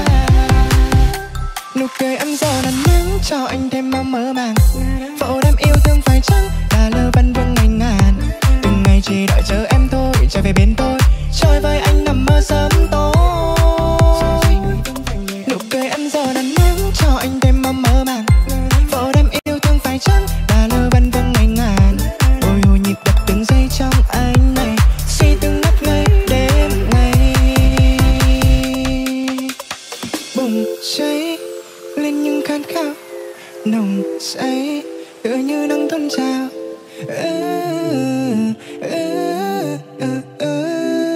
Speaker 11: Nụ cười em giờ là nắng cho anh thêm bao mơ màng. Vợ đam yêu thương phải chăng đã lơ vân vương ngày ngàn. Từng ngày chỉ đợi chờ em thôi, trở về bên tôi, chơi với anh nằm mơ sớm tối. Nụ cười em giờ là nắng cho anh thêm bao mơ màng. Vợ đam yêu thương phải chăng đã lơ vân vương ngày ngàn. Bồi hồi nhịp đập từng giây trong anh này, suy tư ngất ngây đêm ngày. Bùng cháy lên những khát khao nồng say, tựa như nắng tuôn trào. Ừ, ừ, ừ, ừ.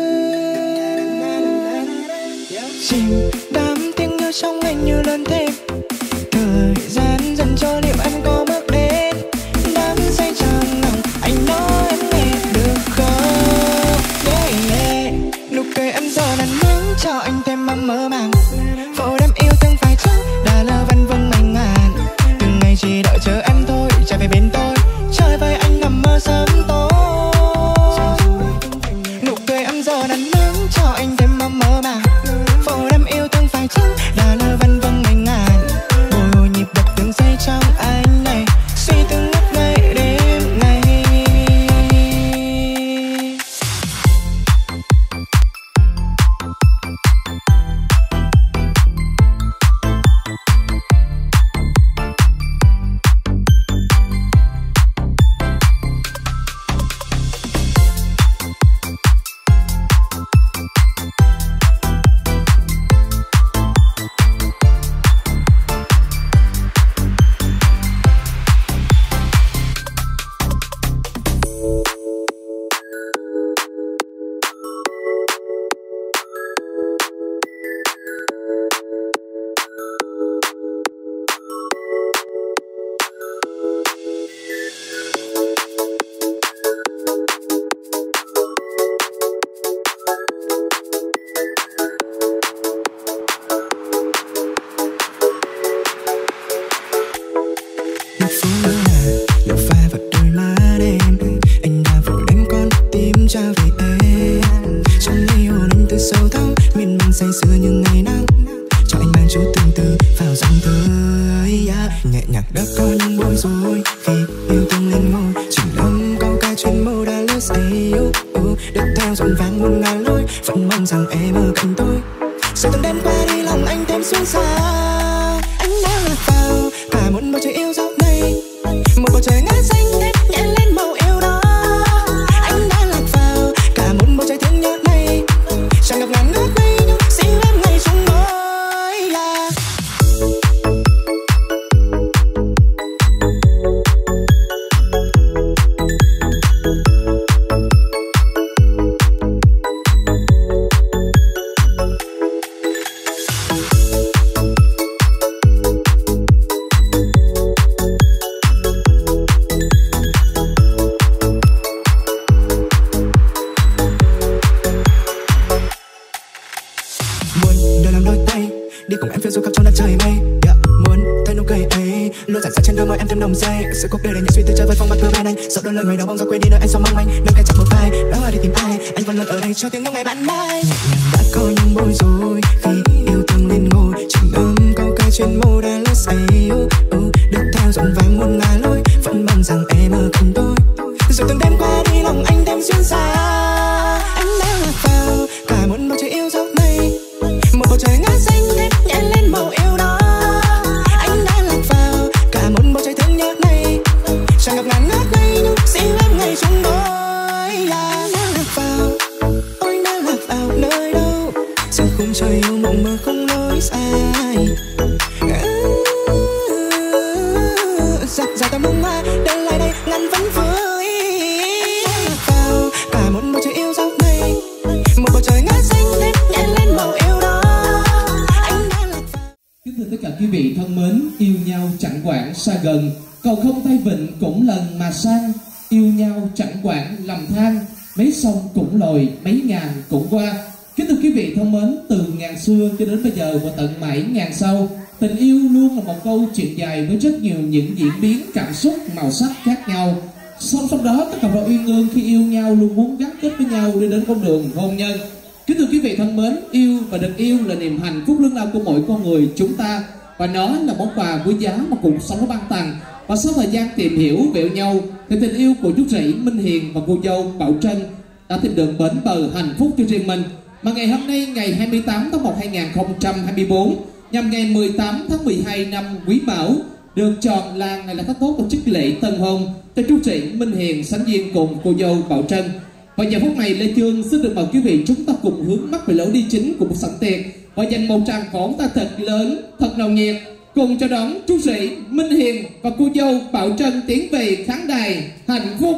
Speaker 11: Chìm đắm tiếng yêu trong anh như lớn thêm. Thời gian dần trôi liệu anh có bước đến, đắm say trong lòng anh nói em nghe được không? Yeah, yeah. Nụ cười em giờ là nắng cho anh thêm bao mơ màng. Vội đam yêu thương phải chăng đã lơ vân vương mấy ngàn. Từng ngày chỉ đợi chờ em thôi, trở về bên tôi, chơi với anh nằm mơ sớm tối. nhạc đã có những bối rối khi yêu thương lên ngôi chỉnh âm câu ca chuyên mô đã lướt say yêu đất theo dọn vàng muôn ngàn lối vẫn mong rằng em ở cạnh tôi sao từng đêm qua đi lòng anh thêm xuyên xa anh đã lạc vào cả một bầu trời yêu dấu này một bầu trời ngát xanh thét nhẹ lên màu yêu đó anh đã lạc vào cả một bầu trời thương nhớ này tràn ngập ngàn ngát mây nhưng xin em ngày chung đôi yeah. Sự cuộc đời là những suy tư chơi với phong bạc cơ bên anh sợ đôi lời người đau bóng ra quên đi nơi anh sao mong anh nâng cánh chặt một vai đó đi tìm ai anh vẫn luôn ở đây cho tiếng ngóng ngày bạn mai nhẹ nhàng đã có những bối rối khi yêu thương lên ngôi chỉnh âm câu ca chuyên mô đã lướt say yêu đất theo dòng vàng muôn ngàn lối vẫn mong rằng em ở cạnh tôi rồi từng đêm qua đi lòng anh thêm xuyên xa anh đã lạc vào cả một bầu trời yêu dấu này một bầu trời ngát xanh thét nhẹ lên màu yêu đó anh đã lạc vào cả một bầu trời thương nhớ này tràn ngập ngàn ngát mây nhưng xin em ngày chung đôi yeah. Đã lạc vào ôi đã lạc vào nơi đâu giờ khung trời yêu mộng mơ không lối sai giặt ra tầm bông hoa để lại đây ngăn vẫn vui đã lạc vào cả một bầu trời yêu dấu này một bầu trời ngát xanh thét nhẹ lên màu yêu đó anh đã lạc vào.
Speaker 12: Kính thưa tất cả quý vị thân mến, yêu nhau chẳng quản xa gần, cầu không tay vịnh cũng lần mà sang, yêu nhau chẳng quản lầm than, mấy sông cũng lội mấy ngàn cũng qua. Kính thưa quý vị thân mến, từ ngàn xưa cho đến bây giờ và tận mãi ngàn sau, tình yêu luôn là một câu chuyện dài với rất nhiều những diễn biến cảm xúc màu sắc khác nhau. Song song đó, tất cả cặp đôi uyên ương khi yêu nhau luôn muốn gắn kết với nhau đi đến con đường hôn nhân. Kính thưa quý vị thân mến, yêu và được yêu là niềm hạnh phúc lớn lao của mỗi con người chúng ta, và nó là món quà quý giá mà cuộc sống nó ban tặng. Và sau thời gian tìm hiểu về nhau thì tình yêu của chú rể Minh Hiền và cô dâu Bảo Trân đã tìm được bến bờ hạnh phúc cho riêng mình. Mà ngày hôm nay, ngày hai mươi tám tháng một năm hai nghìn không trăm hai mươi tư, nhằm ngày mười tám tháng mười hai năm Quý Mão, được chọn là ngày là tốt tổ chức lễ tân hôn cho chú rể Minh Hiền sánh duyên cùng cô dâu Bảo Trân. Và giờ phút này, Lê Chương xin được mời quý vị chúng ta cùng hướng mắt về lối đi chính của một sảnh tiệc và dành một tràng pháo ta thật lớn, thật nồng nhiệt, cùng chào đón chú rể Minh Hiền và cô dâu Bảo Trân tiến về khán đài hạnh phúc.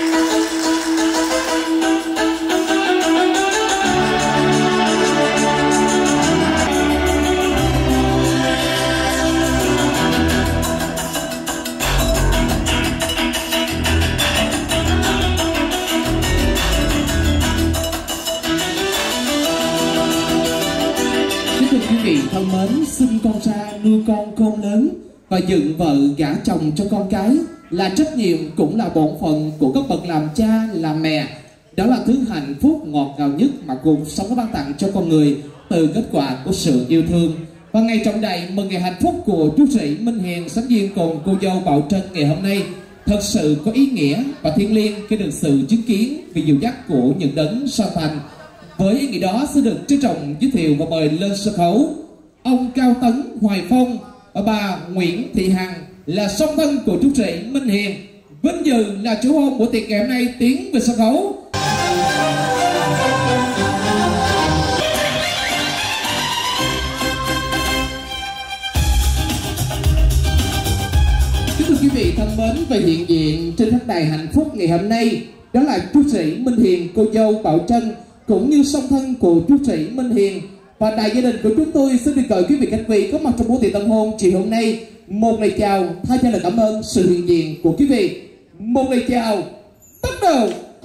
Speaker 12: Thân mến, sinh con ra nuôi con khôn lớn và dựng vợ gả chồng cho con cái là trách nhiệm cũng là bổn phận của các bậc làm cha làm mẹ. Đó là thứ hạnh phúc ngọt ngào nhất mà cuộc sống nó ban tặng cho con người từ kết quả của sự yêu thương. Và ngày trọng đại mừng ngày hạnh phúc của chú rể Minh Hiền sánh duyên cùng cô dâu Bảo Trân ngày hôm nay thật sự có ý nghĩa và thiêng liêng khi được sự chứng kiến vì dìu dắt của những đấng son thành. Với ý nghĩa đó sẽ được trân trọng giới thiệu và mời lên sân khấu ông Cao Tấn Hoài Phong và bà Nguyễn Thị Hằng là song thân của chú rể Minh Hiền, vinh dự là chủ hôn của tiệc ngày hôm nay tiến về sân khấu. Kính thưa quý vị thân mến, và hiện diện trên khán đài hạnh phúc ngày hôm nay đó là chú rể Minh Hiền, cô dâu Bảo Trân cũng như song thân của chú rể Minh Hiền. Và đại gia đình của chúng tôi xin được gửi quý vị khách quý có mặt trong buổi tiệc tân hôn chiều hôm nay một lời chào thay cho lời cảm ơn sự hiện diện của quý vị. Một lời chào bắt đầu.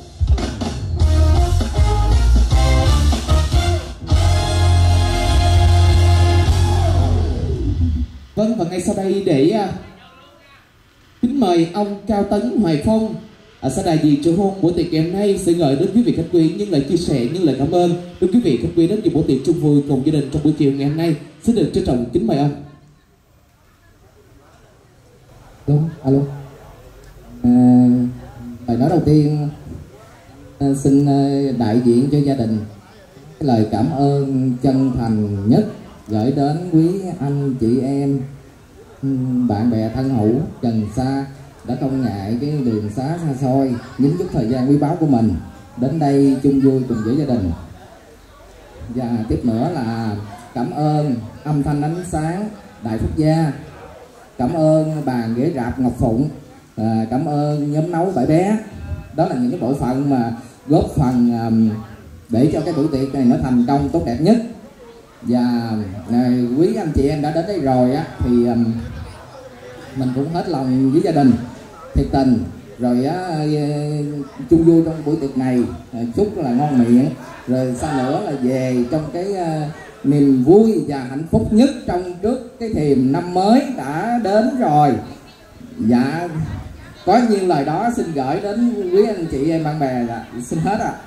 Speaker 12: Vâng, và ngay sau đây để uh, kính mời ông Cao Tấn Hoài Phong ở sau đại diện chủ hôn buổi tiệc ngày hôm nay sẽ gửi đến quý vị khách quý những lời chia sẻ, những lời cảm ơn đến quý vị khách quý đến dự buổi tiệc chung vui cùng gia đình trong buổi chiều ngày hôm nay. Xin được trân trọng kính mời ông. Đúng, alo. À, bài nói đầu tiên à, xin đại diện cho gia đình cái lời cảm ơn chân thành nhất gửi đến quý anh chị em, bạn bè thân hữu gần xa đã không ngại cái đường xá xa xôi, những chút thời gian quý báu của mình đến đây chung vui cùng với gia đình. Và tiếp nữa là cảm ơn âm thanh ánh sáng Đại Phúc Gia, cảm ơn bàn ghế rạp Ngọc Phụng, à, cảm ơn nhóm nấu Bảy Bé. Đó là những cái bộ phận mà góp phần um, để cho cái buổi tiệc này nó thành công tốt đẹp nhất. Và à, quý anh chị em đã đến đây rồi á thì um, mình cũng hết lòng với gia đình thiệt tình rồi á, chung vui trong buổi tiệc này, chúc là ngon miệng, rồi sau nữa là về trong cái uh, niềm vui và hạnh phúc nhất trong trước cái thềm năm mới đã đến rồi. Dạ, có nhiều lời đó xin gửi đến quý anh chị em bạn bè là xin hết ạ.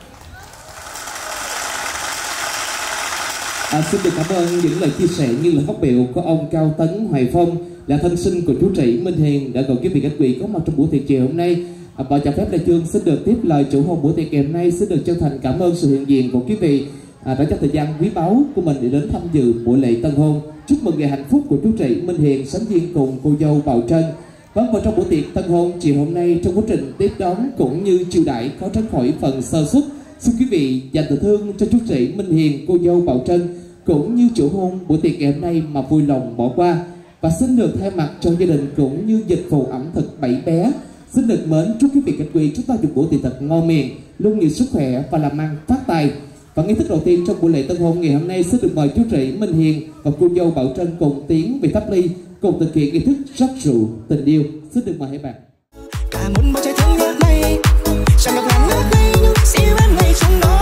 Speaker 12: À. À, xin được cảm ơn những lời chia sẻ như là phát biểu của ông Cao Tấn Hoài Phong, là thân sinh của chú rể Minh Hiền đã gọi quý vị các vị có mặt trong buổi tiệc chiều hôm nay. À, và cho phép Lê Chương xin được tiếp lời chủ hôn buổi tiệc ngày hôm nay, xin được chân thành cảm ơn sự hiện diện của quý vị à, đã dành thời gian quý báu của mình để đến tham dự buổi lễ tân hôn. Chúc mừng ngày hạnh phúc của chú rể Minh Hiền sánh duyên cùng cô dâu Bảo Trân. Vâng, và trong buổi tiệc tân hôn chiều hôm nay, trong quá trình tiếp đón cũng như chiêu đãi khó tránh khỏi phần sơ suất, xin quý vị dành tình thương cho chú rể Minh Hiền, cô dâu Bảo Trân cũng như chủ hôn buổi tiệc ngày hôm nay mà vui lòng bỏ qua. Và xin được thay mặt cho gia đình cũng như dịch vụ ẩm thực Bảy Bé, xin được mến chúc quý vị khách quý chúng ta dùng buổi tiệc thật ngon miệng, luôn nhiều sức khỏe và làm ăn phát tài. Và nghi thức đầu tiên trong buổi lễ tân hôn ngày hôm nay xin được mời chú rể Minh Hiền và cô dâu Bảo Trân cùng tiến về thắp ly, cùng thực hiện nghi thức rót rượu tình yêu. Xin được mời hai bạn.
Speaker 11: Cả một bầu trời thương nhớ này, chẳng gặp ngàn ngước đây nhưng sẽ vẫn ngày trong đó.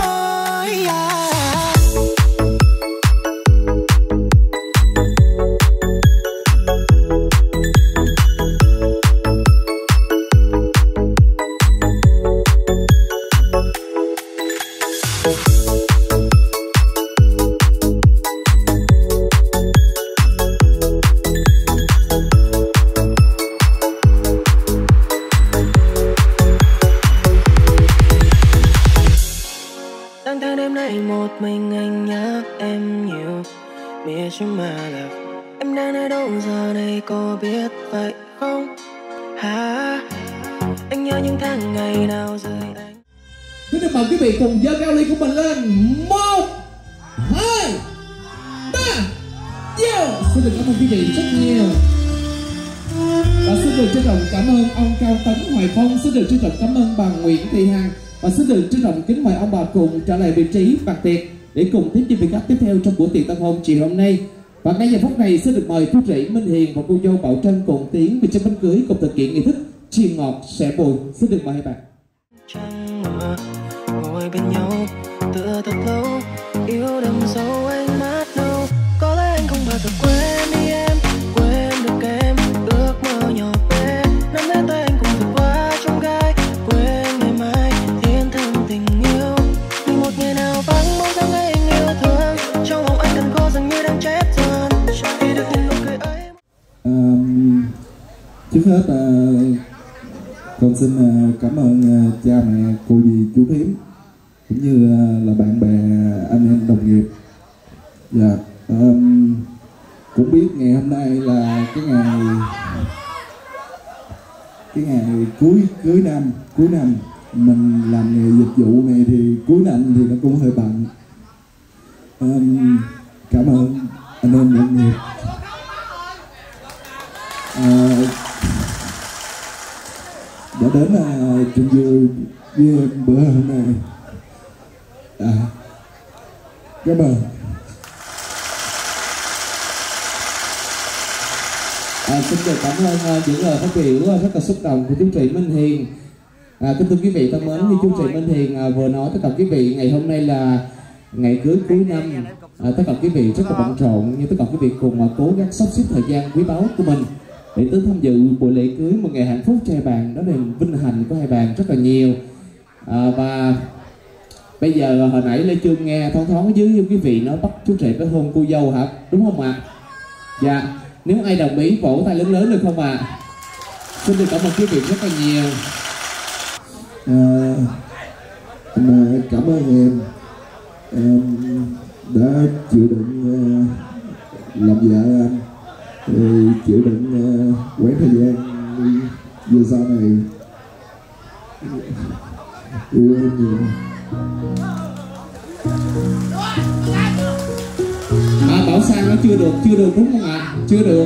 Speaker 12: Cùng giơ cao ly của mình lên. Một, hai, ba. Yeah. Xin được cảm ơn quý vị rất nhiều. Và xin được trân trọng cảm ơn ông Cao Tấn Hoài Phong, xin được trân trọng cảm ơn bà Nguyễn Thị Hằng, và xin được trân trọng kính mời ông bà cùng trở lại vị trí bàn tiệc để cùng tiếp những việc khác tiếp theo trong buổi tiệc tân hôn chiều hôm nay. Và ngay giờ phút này xin được mời chú rể Minh Hiền và cô dâu Bảo Trân cùng tiến về trong bánh cưới cùng thực hiện nghi thức chia ngọt sẻ bùi. Xin được mời hai bạn.
Speaker 11: Ngồi bên nhau tựa thật lâu, yêu đậm sâu ánh mắt đâu. Có lẽ anh không bao giờ quên đi em, quên được em, ước mơ nhỏ bé nắm lấy tay anh cùng vượt qua trong gai, quên ngày mai thiên thầm tình yêu. Vì một ngày nào vắng bóng dáng anh yêu thương, trong lòng anh cần cô dường như đang chết dần khi được nhìn nụ cười ấy.
Speaker 12: Um, trước hết uh, con xin uh, cảm ơn uh, cha mẹ, cô dì, chú thím cũng như là bạn bè, anh em, đồng nghiệp. Dạ, um, cũng biết ngày hôm nay là cái ngày cái ngày cuối cuối năm, cuối năm mình làm nghề dịch vụ này thì cuối năm thì nó cũng hơi bận. Um, cảm ơn anh em đồng nghiệp. Uh, đã đến uh, chung vui với em bữa hôm nay. À, cảm ơn. À, xin được cảm ơn uh, những lời phát biểu uh, rất là xúc động của chú rể Minh Hiền. À, kính thưa quý vị thân mến, như chú rể Minh Hiền uh, vừa nói tất cả quý vị, ngày hôm nay là ngày cưới cuối năm. À, tất cả quý vị rất là bận rộn, nhưng tất cả quý vị cùng uh, cố gắng sắp xếp thời gian quý báu của mình để tới tham dự buổi lễ cưới, một ngày hạnh phúc cho hai bạn. Đó là vinh hạnh của hai bạn rất là nhiều. À, và bây giờ hồi nãy Lê Chương nghe thoáng thoáng dưới quý vị nói bắt chú rể phải hôn cô dâu hả? Đúng không ạ? À? Dạ, nếu ai đồng ý vỗ tay lớn lớn được không ạ? À? Xin được cảm ơn quý vị rất là nhiều.
Speaker 13: À, anh cảm ơn em em đã chịu đựng uh, làm vợ anh, rồi chịu đựng uh, quãng thời gian vừa sau này, yêu em nhiều.
Speaker 12: À, Bảo Sang nó chưa được, chưa được đúng không ạ? Chưa được.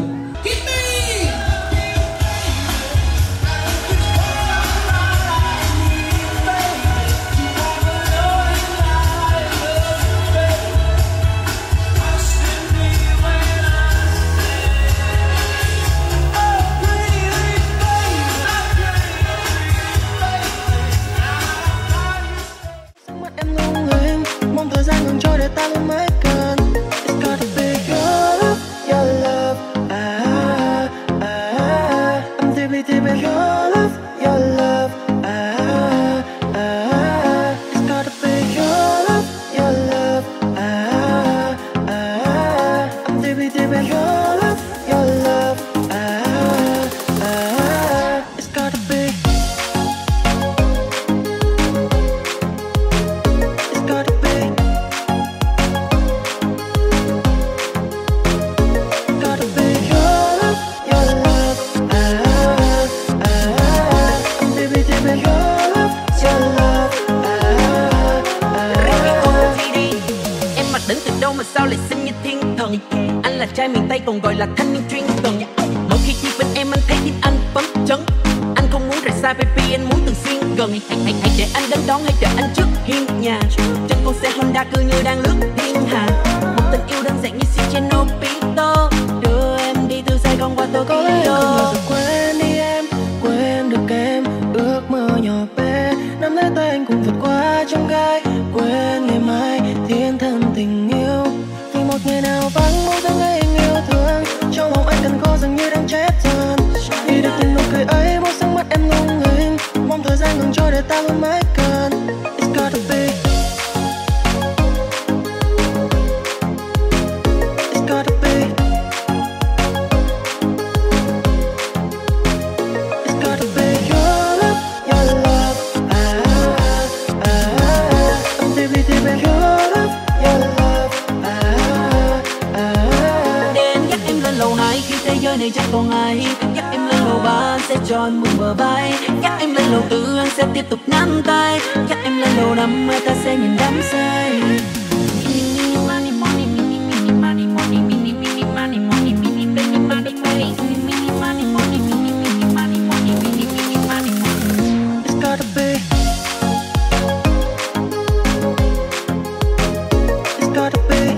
Speaker 14: Sao lại xinh như thiên thần? Anh là trai miền Tây còn gọi là thanh niên chuyên cần. Mỗi khi đi bên em anh thấy tim anh phấn chấn. Anh không muốn rời xa baby, anh muốn thường xuyên gần. Hãy, hãy, hãy để anh đến đón, hãy đợi anh trước hiên nhà. Trên con xe Honda cứ như đang lướt thiên hà. Một tình yêu đơn giản như Ciano Pito. Đưa em đi từ Sài Gòn qua Tokyo.
Speaker 15: Có lẽ không bao giờ quên đi em, quên được em. Ước mơ nhỏ bé nắm lấy tay anh cùng vượt qua trong gai. Quên ngày mai thiên thần tình yêu. Vì một ngày nào vắng mỗi tháng ngày anh yêu thương. Trong lòng anh cần có dường như đang chết dần. Vì được nhìn nụ cười ấy mỗi sáng mắt em lung linh. Mong thời gian ngừng trôi để ta luôn mãi cần. It's gotta be. It's gotta be. It's gotta be your love, your love. Ah, ah, ah. I'm deeply, deeply your love, your love. Ah, ah.
Speaker 14: Để anh dắt em lên lầu hai khi thế giới này chẳng còn ai. Dắt em lên lầu ba anh sẽ cho anh mượn bờ vai. Dắt em lên lầu tư anh sẽ tiếp tục nắm tay. Dắt em lên lầu năm mai ta sẽ nhìn đắm say.
Speaker 15: It's gotta be. It's gotta be.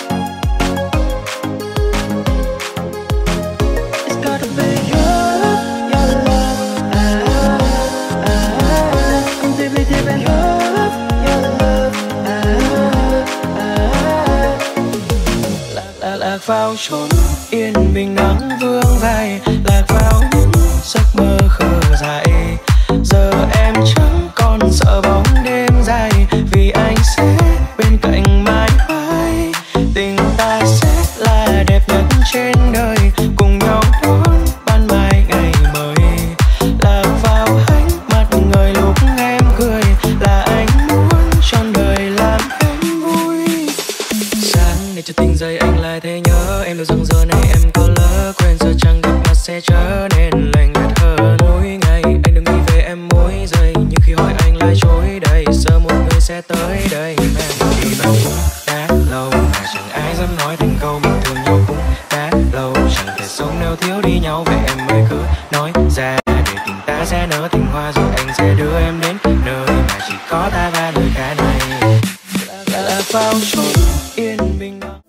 Speaker 15: It's gotta be your love, your love. Ah, ah. I'm deeply, deep in your love, your love. Ah, ah. Lạc, lạc, lạc vào chốn yên bình nắng vương vai. Lạc vào những giấc mơ khờ dại. Giờ em chẳng còn sợ bóng đêm dài. Vì anh sẽ bên cạnh mãi mãi. Tình ta sẽ là đẹp nhất trên đời. Cùng nhau đón ban mai ngày mới. Lạc vào ánh mắt người lúc em cười. Là anh muốn trọn đời làm em vui. Sáng để cho tình dây anh lại thấy nhớ. Em được rằng giờ này em có lỡ quên. Giờ chẳng gặp mặt sẽ trở nên lạnh ngắt hơn. Mỗi ngày anh đừng nghĩ về em mỗi giây. Nhưng khi hỏi anh lại chối đầy. Giờ một người sẽ tới đây. Em thì bao cũng đã lâu mà chẳng ai dám nói thành câu mình thương nhau cũng đã lâu. Chẳng thể sống nếu thiếu đi nhau. Vậy em ơi cứ nói ra để tình ta sẽ nở tình hoa. Rồi anh sẽ đưa em đến nơi mà chỉ có ta và lời ca này. Là, là vào chốn yên bình đó.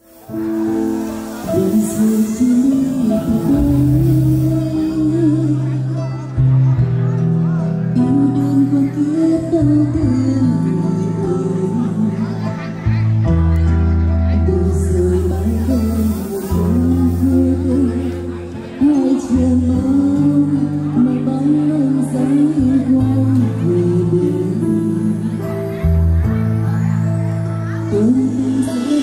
Speaker 2: Hãy subscribe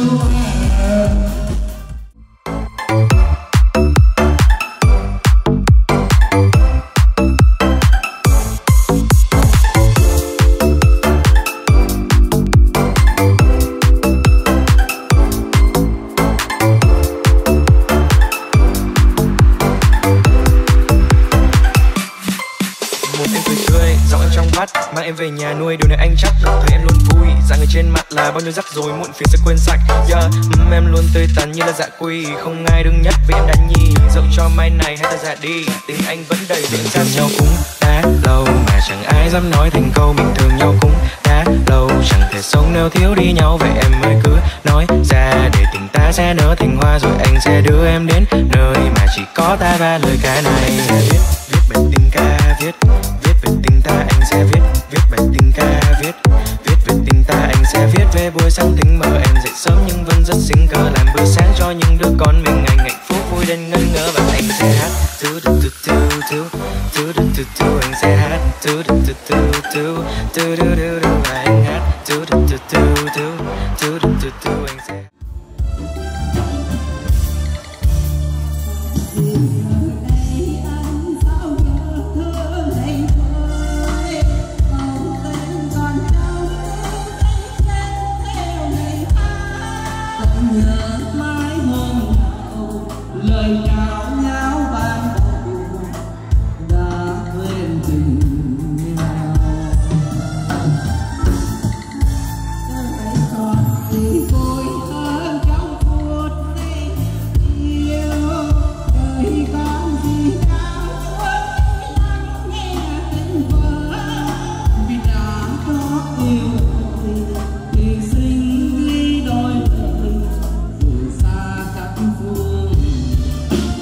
Speaker 16: Mang em về nhà nuôi, điều này anh chắc được thấy em luôn vui. Dạng người trên mặt là bao nhiêu rắc rối, muộn phiền sẽ quên sạch. Yeah, um, em luôn tươi tắn như là dạ quỳ, không ai đứng nhất vì em đã nhì. Dẫu cho mai này hay ta già đi, tình anh vẫn đầy biển xa nhau cũng đã lâu mà chẳng ai dám nói thành câu mình thương nhau cũng đã lâu. Chẳng thể sống nếu thiếu đi nhau, vậy em ơi cứ nói ra để tình ta sẽ nở thành hoa, rồi anh sẽ đưa em đến nơi mà chỉ có ta ba lời ca này. Viết viết bài tình ca, viết viết về tình ta anh sẽ viết viết bài tình ca, viết viết về tình ta anh sẽ viết về buổi sáng tình mơ em dậy sớm nhưng vẫn rất xinh cờ, làm bữa sáng cho những đứa con mình anh hạnh phúc vui đến ngân ngỡ, và anh sẽ hát tu tu tu tu tu tu tu tu anh sẽ hát tu tu tu tu tu tu tu tu và anh hát tu tu tu tu tu tu tu tu anh sẽ
Speaker 12: lời chào nhau ban đầu đã quên tình nhau, đời còn gì vui hơn trong phút giây yêu, đời còn gì cao hơn lắng nghe tình vỡ, vì đã có yêu thì sinh ly đôi lời dù xa cách phương.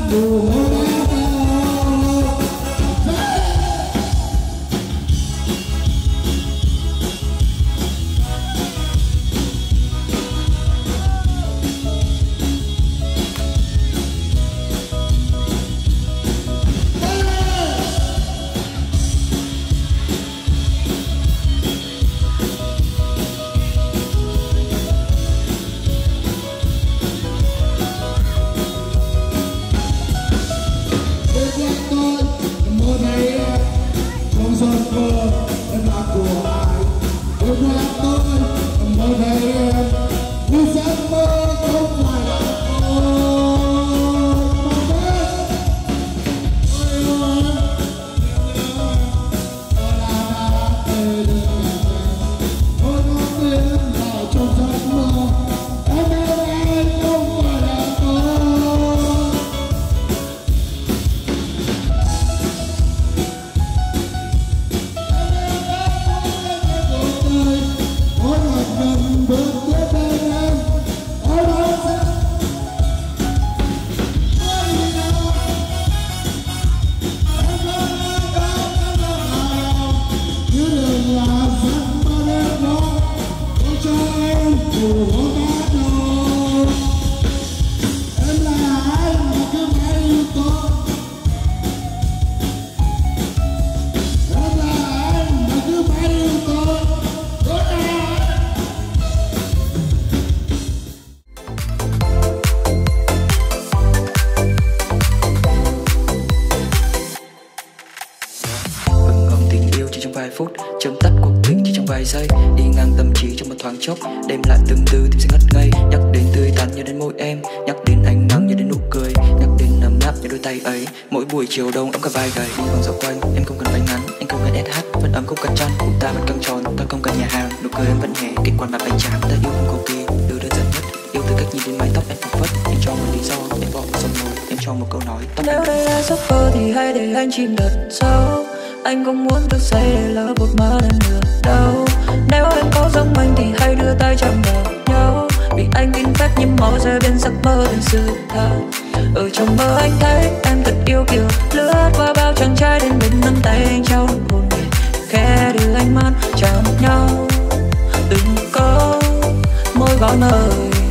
Speaker 16: vài phút, chấm tắt cuộc tình chỉ trong vài giây, đi ngang tâm trí trong một thoáng chốc, đêm lại từng từ tim sẽ ngất ngây. Nhắc đến tươi tắn nhớ đến môi em, nhắc đến ánh nắng nhớ đến nụ cười, nhắc đến nắm nắp nhớ đôi tay ấy. Mỗi buổi chiều đông ấm cả vai gầy, đi vòng dạo quanh em không cần váy ngắn, anh không cần ét hát, vẫn ấm không cần chăn, cùng ta vẫn căng tròn, ta không cần nhà hàng, nụ cười em vẫn nhẹ, kết quả là bánh tráng, ta yêu không cầu kỳ, điều đơn giản nhất, yêu từ cách nhìn đến mái tóc em phảng phất, anh cho một lý do, em bỏ vào dòng nồi, em cho một câu nói.
Speaker 17: Nếu đây là giấc mơ thì hãy để anh chìm thật sâu. Anh không muốn thức dậy để lỡ một mơ em được đâu. Nếu em có giống anh thì hãy đưa tay chạm vào nhau. Vì anh tin phép nhưng mò ra bên giấc mơ thành sự thật. Ở trong mơ anh thấy em thật yêu kiều, lướt qua bao chàng trai đến bên nắm tay anh trao nụ hôn nhẹ, khẽ đưa ánh mắt chạm nhau. Từng câu môi gọi mời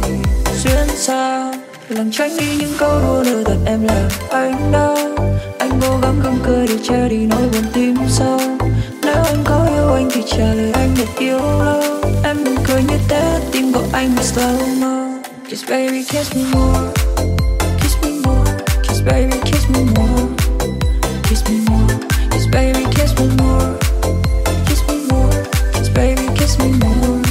Speaker 17: xuyên sao, làm tránh đi những câu đua lừa thật em là anh đâu. Anh cố gắng không cười để che đi nỗi buồn tim sâu. Nếu anh có yêu anh thì trả lời anh được yêu lâu. Em đừng cười như thế, tim của anh bị slow mo. Kiss baby kiss me more, kiss me more, kiss baby kiss me more, kiss me more, kiss baby kiss me more, kiss me more, kiss baby kiss me more.